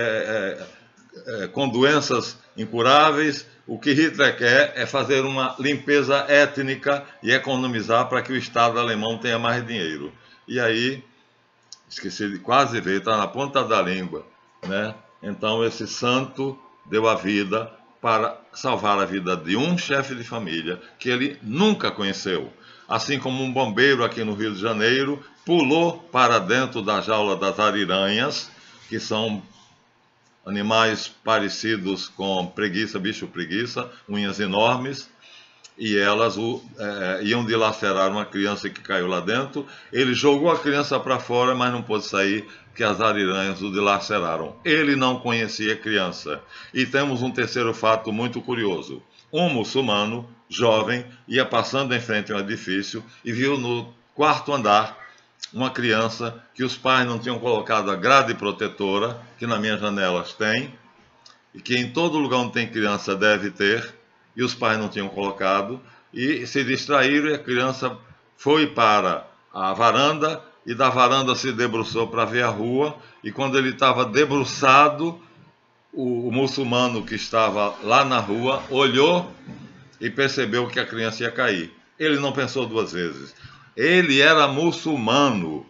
com doenças incuráveis, o que Hitler quer é fazer uma limpeza étnica e economizar para que o Estado alemão tenha mais dinheiro. E aí, esqueci de quase ver, está na ponta da língua, né? Então esse santo deu a vida para salvar a vida de um chefe de família que ele nunca conheceu. Assim como um bombeiro aqui no Rio de Janeiro pulou para dentro da jaula das ariranhas, que são animais parecidos com preguiça, bicho preguiça, unhas enormes, e elas iam dilacerar uma criança que caiu lá dentro. Ele jogou a criança para fora, mas não pôde sair, porque as ariranhas o dilaceraram. Ele não conhecia a criança. E temos um terceiro fato muito curioso. Um muçulmano, jovem, ia passando em frente a um edifício e viu no quarto andar uma criança que os pais não tinham colocado a grade protetora, que nas minhas janelas tem, e que em todo lugar onde tem criança deve ter, e os pais não tinham colocado, e se distraíram e a criança foi para a varanda, e da varanda se debruçou para ver a rua, e quando ele estava debruçado, o muçulmano que estava lá na rua olhou e percebeu que a criança ia cair. Ele não pensou duas vezes. Ele era muçulmano,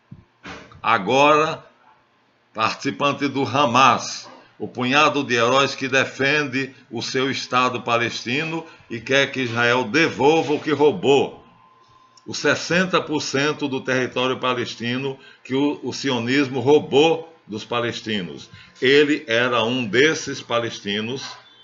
agora participante do Hamas, o punhado de heróis que defende o seu Estado palestino e quer que Israel devolva o que roubou. Os 60% do território palestino que o sionismo roubou dos palestinos. Ele era um desses palestinos,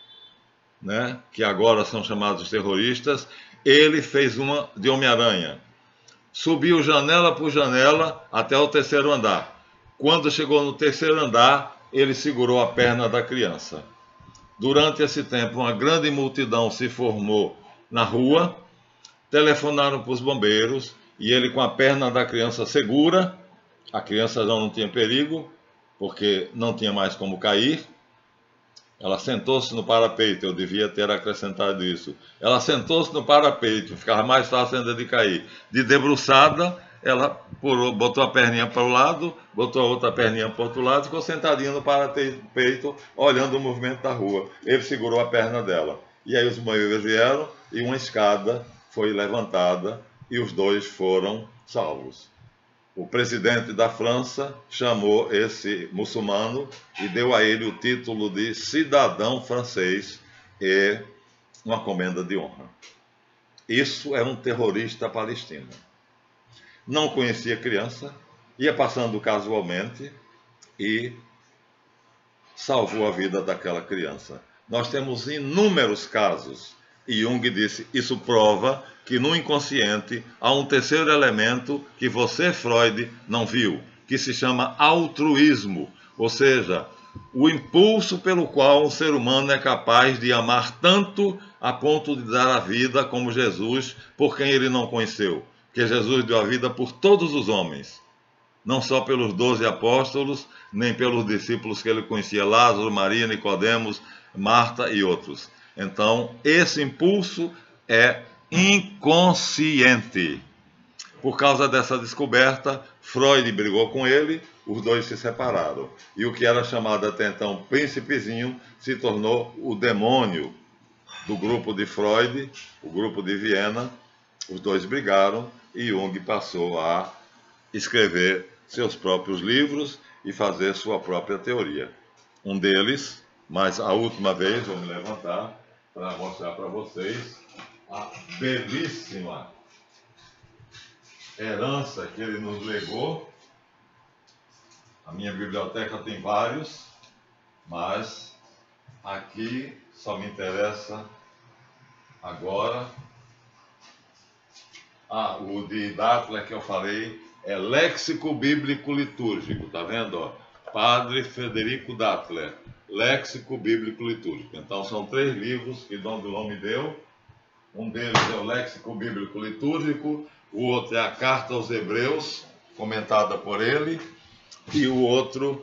né, que agora são chamados terroristas. Ele fez uma de Homem-Aranha. Subiu janela por janela até o terceiro andar. Quando chegou no terceiro andar, ele segurou a perna da criança. Durante esse tempo, uma grande multidão se formou na rua, telefonaram para os bombeiros, e ele com a perna da criança segura, a criança já não tinha perigo, porque não tinha mais como cair. Ela sentou-se no parapeito, eu devia ter acrescentado isso. Ela sentou-se no parapeito, ficava mais fácil ainda de cair. De debruçada, ela botou a perninha para o lado, botou a outra perninha para o outro lado, ficou sentadinha no parapeito, olhando o movimento da rua. Ele segurou a perna dela. E aí os bombeiros vieram e uma escada foi levantada e os dois foram salvos. O presidente da França chamou esse muçulmano e deu a ele o título de cidadão francês e uma comenda de honra. Isso é um terrorista palestino. Não conhecia a criança, ia passando casualmente e salvou a vida daquela criança. Nós temos inúmeros casos. E Jung disse, isso prova que no inconsciente há um terceiro elemento que você, Freud, não viu, que se chama altruísmo, ou seja, o impulso pelo qual um ser humano é capaz de amar tanto a ponto de dar a vida como Jesus por quem ele não conheceu. que Jesus deu a vida por todos os homens, não só pelos 12 apóstolos, nem pelos discípulos que ele conhecia, Lázaro, Maria, Nicodemos, Marta e outros. Então, esse impulso é inconsciente. Por causa dessa descoberta, Freud brigou com ele, os dois se separaram. E o que era chamado até então príncipezinho se tornou o demônio do grupo de Freud, o grupo de Viena. Os dois brigaram e Jung passou a escrever seus próprios livros e fazer sua própria teoria. Um deles, mas a última vez, vou me levantar para mostrar para vocês a belíssima herança que ele nos legou. A minha biblioteca tem vários, mas aqui só me interessa agora. O de Dattler que eu falei é Léxico Bíblico Litúrgico, tá vendo? Ó? Padre Frederico Dattler, Léxico Bíblico Litúrgico. Então são 3 livros que Dom Dilon me deu. Um deles é o Léxico Bíblico Litúrgico, o outro é a Carta aos Hebreus, comentada por ele, e o outro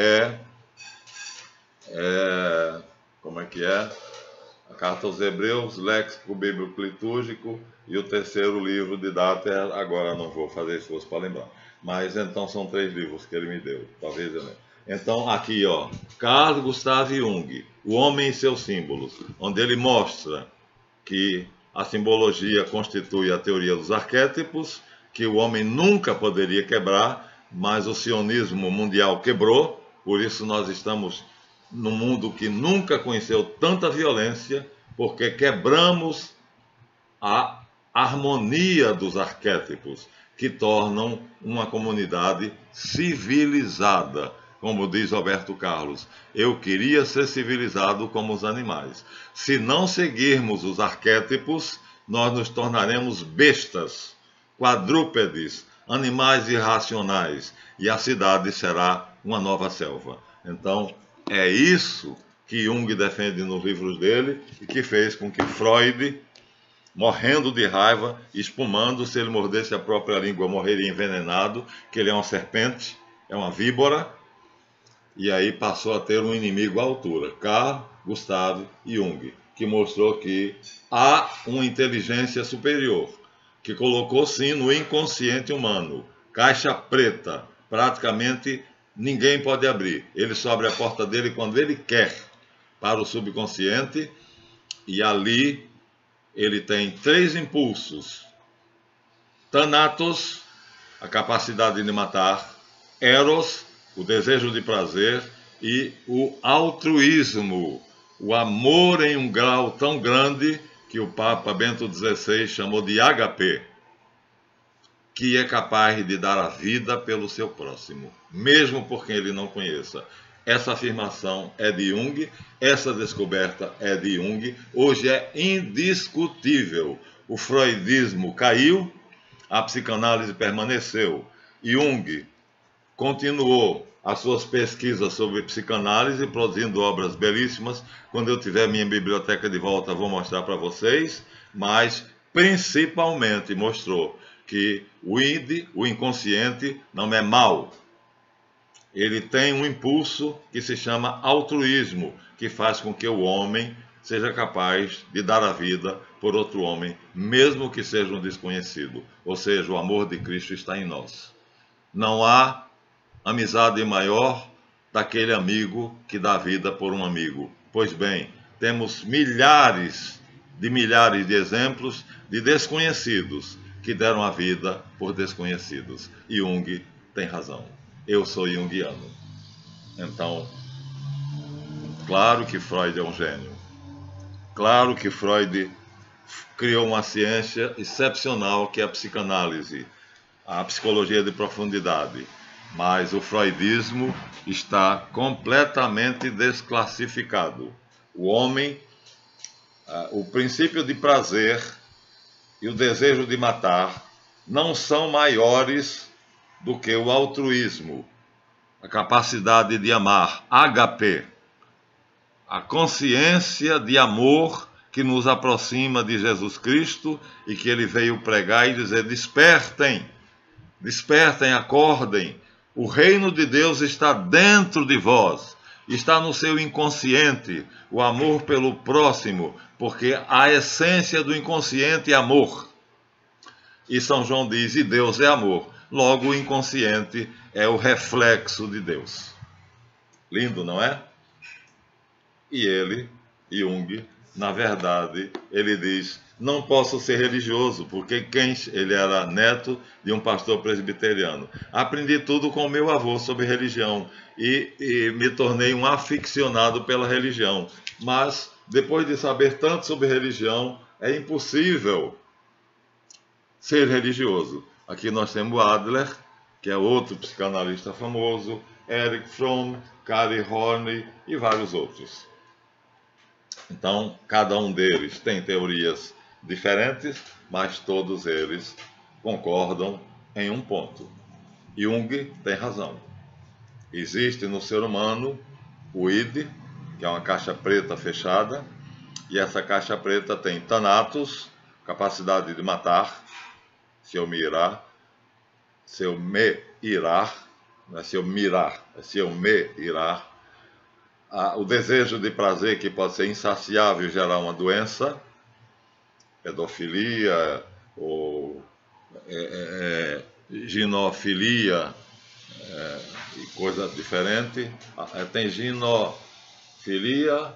como é que é? A Carta aos Hebreus, Léxico Bíblico Litúrgico, e o terceiro livro de Dattler, agora não vou fazer esforço para lembrar. Mas então são 3 livros que ele me deu, talvez eu lembre. Então aqui, ó, Carl Gustav Jung, O Homem e seus Símbolos, onde ele mostra que a simbologia constitui a teoria dos arquétipos, que o homem nunca poderia quebrar, mas o sionismo mundial quebrou, por isso nós estamos num mundo que nunca conheceu tanta violência, porque quebramos a harmonia dos arquétipos, que tornam uma comunidade civilizada. Como diz Roberto Carlos, eu queria ser civilizado como os animais. Se não seguirmos os arquétipos, nós nos tornaremos bestas, quadrúpedes, animais irracionais, e a cidade será uma nova selva. Então, é isso que Jung defende nos livros dele e que fez com que Freud, morrendo de raiva, espumando, se ele mordesse a própria língua, morreria envenenado, que ele é uma serpente, é uma víbora. E aí passou a ter um inimigo à altura, Carl Gustav Jung, que mostrou que há uma inteligência superior, que colocou sim no inconsciente humano, caixa preta, praticamente ninguém pode abrir. Ele só abre a porta dele quando ele quer, para o subconsciente, e ali ele tem 3 impulsos: Thanatos, a capacidade de matar; Eros, o desejo de prazer; e o altruísmo, o amor em um grau tão grande que o Papa Bento XVI chamou de HP, que é capaz de dar a vida pelo seu próximo, mesmo por quem ele não conheça. Essa afirmação é de Jung, essa descoberta é de Jung, hoje é indiscutível. O freudismo caiu, a psicanálise permaneceu. Jung continuou as suas pesquisas sobre psicanálise, produzindo obras belíssimas. Quando eu tiver minha biblioteca de volta, vou mostrar para vocês, mas principalmente mostrou que o id, o inconsciente, não é mau. Ele tem um impulso que se chama altruísmo, que faz com que o homem seja capaz de dar a vida por outro homem, mesmo que seja um desconhecido. Ou seja, o amor de Cristo está em nós. Não há amizade maior daquele amigo que dá vida por um amigo. Pois bem, temos milhares de exemplos de desconhecidos que deram a vida por desconhecidos. E Jung tem razão. Eu sou junguiano. Então, claro que Freud é um gênio. Claro que Freud criou uma ciência excepcional que é a psicanálise, a psicologia de profundidade. Mas o freudismo está completamente desclassificado. O homem, o princípio de prazer e o desejo de matar não são maiores do que o altruísmo, a capacidade de amar, HP. A consciência de amor que nos aproxima de Jesus Cristo e que ele veio pregar e dizer: despertem, despertem, acordem, o reino de Deus está dentro de vós, está no seu inconsciente, o amor pelo próximo, porque a essência do inconsciente é amor. E São João diz: e Deus é amor. Logo, o inconsciente é o reflexo de Deus. Lindo, não é? E ele, Jung, na verdade, ele diz: não posso ser religioso, porque ele era neto de um pastor presbiteriano. Aprendi tudo com meu avô sobre religião e me tornei um aficionado pela religião. Mas, depois de saber tanto sobre religião, é impossível ser religioso. Aqui nós temos Adler, que é outro psicanalista famoso, Erich Fromm, Kari Horney e vários outros. Então, cada um deles tem teorias diferentes, mas todos eles concordam em um ponto. Jung tem razão. Existe no ser humano o id, que é uma caixa preta fechada, e essa caixa preta tem thanatos, capacidade de matar, se eu me irar, não é se eu mirar, é se eu me irar. O desejo de prazer, que pode ser insaciável e gerar uma doença, pedofilia ou ginofilia e coisa diferente. Tem ginofilia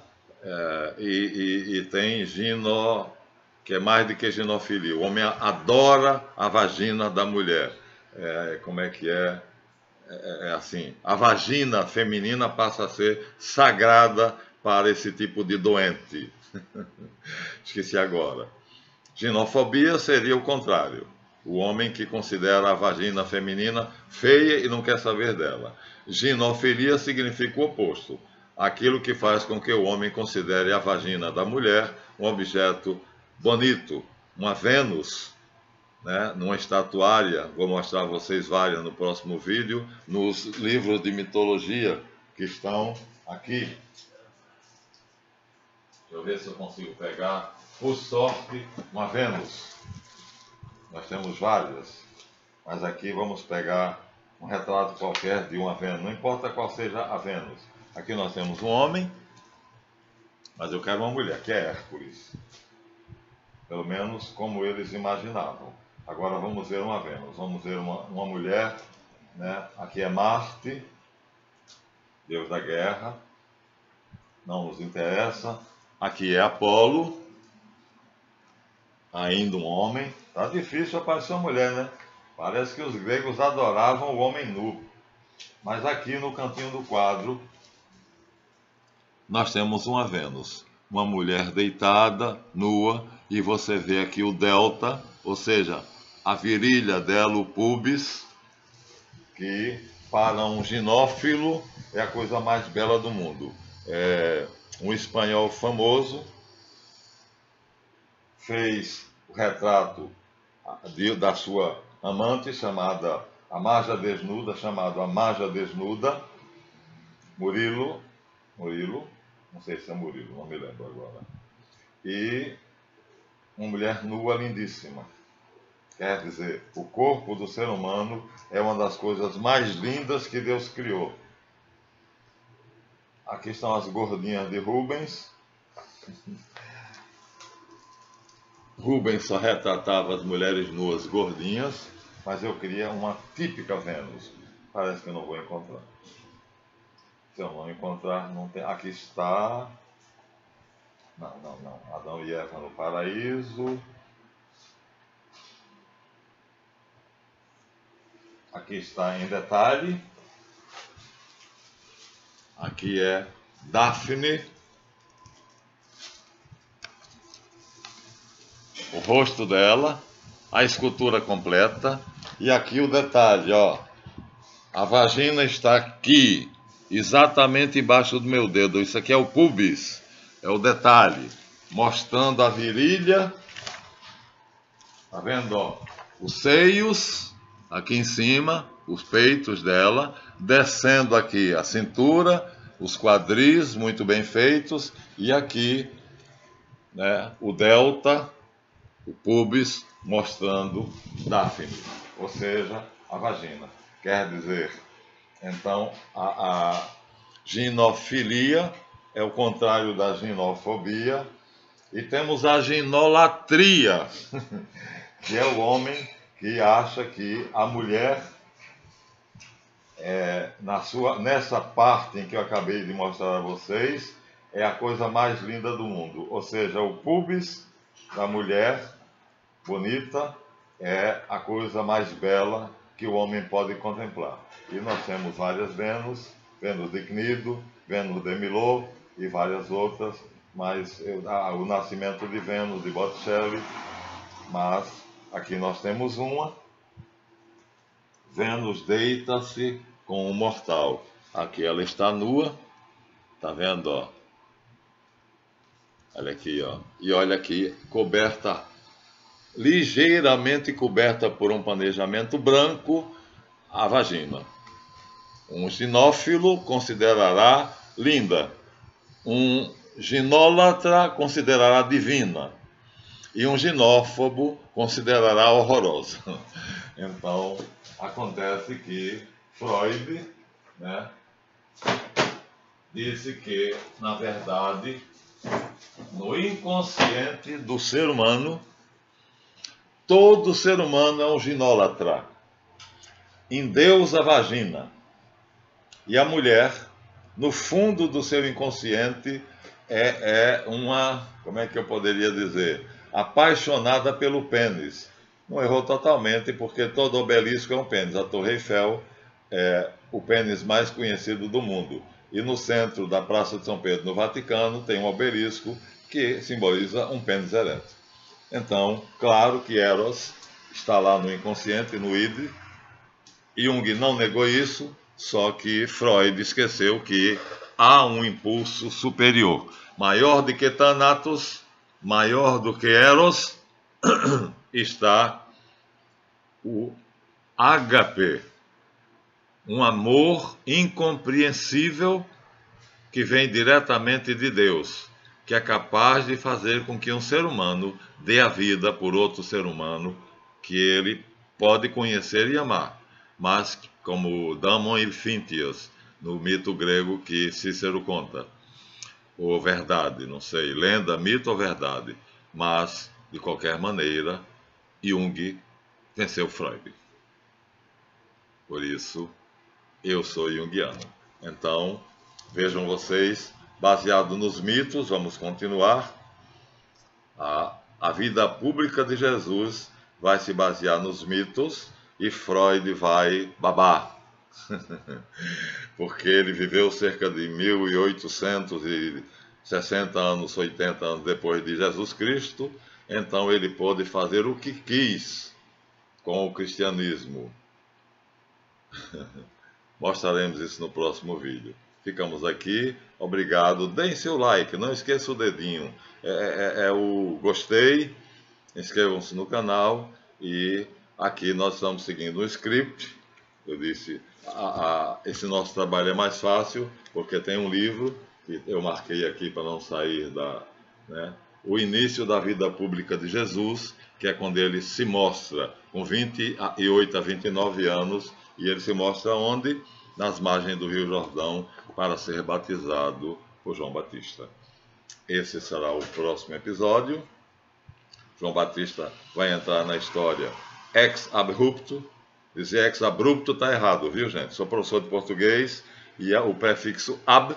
e tem gino, que é mais do que ginofilia. O homem adora a vagina da mulher. Como é que é? É assim, a vagina feminina passa a ser sagrada para esse tipo de doente. Esqueci agora. Ginofobia seria o contrário. O homem que considera a vagina feminina feia e não quer saber dela. Ginofilia significa o oposto. Aquilo que faz com que o homem considere a vagina da mulher um objeto bonito, uma Vênus, né, numa estatuária. Vou mostrar a vocês várias no próximo vídeo, nos livros de mitologia que estão aqui. Deixa eu ver se eu consigo pegar, por sorte, uma Vênus. Nós temos várias, mas aqui vamos pegar um retrato qualquer de uma Vênus, não importa qual seja a Vênus. Aqui nós temos um homem, mas eu quero uma mulher, que é Hércules. Pelo menos como eles imaginavam. Agora vamos ver uma Vênus, vamos ver uma mulher, né? Aqui é Marte, deus da guerra, não nos interessa. Aqui é Apolo, ainda um homem. Tá difícil aparecer uma mulher, né? Parece que os gregos adoravam o homem nu. Mas aqui no cantinho do quadro, nós temos uma Vênus, uma mulher deitada, nua, e você vê aqui o delta, ou seja, a virilha dela, o pubis, que para um ginófilo é a coisa mais bela do mundo. Um espanhol famoso fez o retrato da sua amante, chamada a Maja Desnuda, Murilo, não sei se é Murilo, não me lembro agora. E uma mulher nua lindíssima. Quer dizer, o corpo do ser humano é uma das coisas mais lindas que Deus criou. Aqui estão as gordinhas de Rubens. Rubens só retratava as mulheres nuas gordinhas, mas eu queria uma típica Vênus. Parece que eu não vou encontrar. Se eu não encontrar, não tem. Aqui está. Não. Adão e Eva no paraíso. Aqui está em detalhe. Aqui é Daphne. O rosto dela, a escultura completa. E aqui o detalhe, ó. A vagina está aqui, exatamente embaixo do meu dedo. Isso aqui é o pubis, é o detalhe, mostrando a virilha. Tá vendo, ó? Os seios aqui em cima, os peitos dela, descendo aqui a cintura, os quadris muito bem feitos, e aqui né, o delta, o pubis, mostrando Daphne, ou seja, a vagina. Quer dizer, então, a ginofilia é o contrário da ginofobia, e temos a ginolatria, que é o homem que acha que a mulher, nessa parte em que eu acabei de mostrar a vocês, é a coisa mais linda do mundo. Ou seja, o pubis da mulher bonita é a coisa mais bela que o homem pode contemplar. E nós temos várias Vênus, Vênus de Cnido, Vênus de Milo e várias outras, mas o nascimento de Vênus de Botticelli, mas aqui nós temos uma. Vênus deita-se com o mortal. Aqui ela está nua, tá vendo, ó? Olha aqui, ó. E olha aqui, coberta, ligeiramente coberta por um planejamento branco, a vagina. Um ginófilo considerará linda. Um ginólatra considerará divina. E um ginófobo considerará horrorosa. Então, acontece que Freud, né, disse que, na verdade, no inconsciente do ser humano, todo ser humano é um ginólatra. Em Deus a vagina. E a mulher, no fundo do seu inconsciente, é uma, como é que eu poderia dizer, apaixonada pelo pênis. Não errou totalmente, porque todo obelisco é um pênis. A Torre Eiffel é o pênis mais conhecido do mundo. E no centro da Praça de São Pedro, no Vaticano, tem um obelisco que simboliza um pênis ereto. Então, claro que Eros está lá no inconsciente, no id. Jung não negou isso, só que Freud esqueceu que há um impulso superior, maior do que Thanatos, maior do que Eros, está o ágape, um amor incompreensível que vem diretamente de Deus, que é capaz de fazer com que um ser humano dê a vida por outro ser humano que ele pode conhecer e amar. Mas, como Damon e Phintias, no mito grego que Cícero conta, ou verdade, não sei, lenda, mito ou verdade, mas, de qualquer maneira, Jung venceu Freud. Por isso, eu sou junguiano. Então, vejam vocês, baseado nos mitos, vamos continuar. A vida pública de Jesus vai se basear nos mitos e Freud vai babar. Porque ele viveu cerca de 1860 anos, 80 anos depois de Jesus Cristo, então ele pôde fazer o que quis com o cristianismo. Mostraremos isso no próximo vídeo. Ficamos aqui, obrigado, deem seu like, não esqueça o dedinho, o gostei, inscrevam-se no canal e aqui nós estamos seguindo um script. Eu disse, esse nosso trabalho é mais fácil porque tem um livro que eu marquei aqui para não sair o início da vida pública de Jesus, que é quando ele se mostra com 28 a 29 anos, e ele se mostra onde? Nas margens do Rio Jordão, para ser batizado por João Batista. Esse será o próximo episódio. João Batista vai entrar na história ex abrupto. Dizer ex abrupto está errado, viu, gente? Sou professor de português e o prefixo ab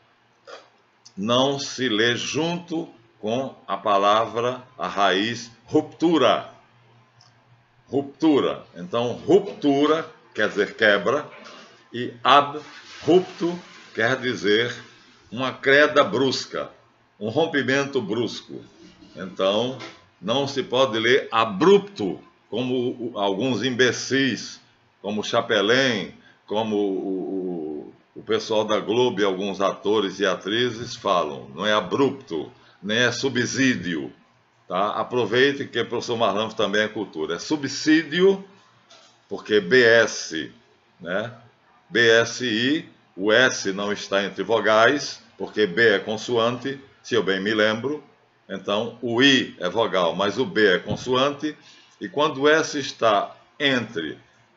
não se lê junto com a palavra, a raiz ruptura. Ruptura. Então, ruptura quer dizer quebra e abrupto quer dizer uma queda brusca, um rompimento brusco. Então, não se pode ler abrupto, como alguns imbecis, como Chapelain, como o pessoal da Globo e alguns atores e atrizes falam. Não é abrupto, nem é subsídio. Tá? Aproveite que o professor Marlanf também é cultura. É subsídio, porque BS, né? BSI, o S não está entre vogais, porque B é consoante, se eu bem me lembro. Então, o I é vogal, mas o B é consoante. E quando o S está entre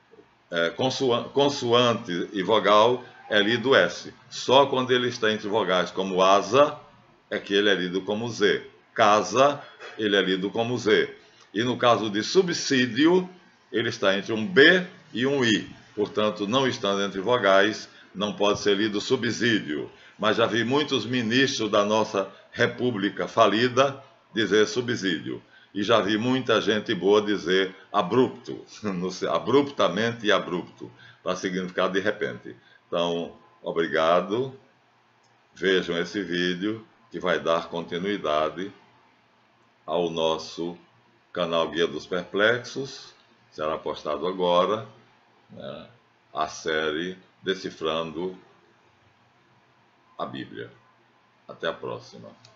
consoante e vogal, é lido S. Só quando ele está entre vogais, como asa, é que ele é lido como Z. Casa, ele é lido como Z. E no caso de subsídio, ele está entre um B e um I. Portanto, não estando entre vogais, não pode ser lido subsídio. Mas já vi muitos ministros da nossa república falida dizer subsídio. E já vi muita gente boa dizer abrupto, abruptamente e abrupto, para significar de repente. Então, obrigado. Vejam esse vídeo que vai dar continuidade ao nosso canal Guia dos Perplexos. Será postado agora, né, a série Decifrando a Bíblia. Até a próxima.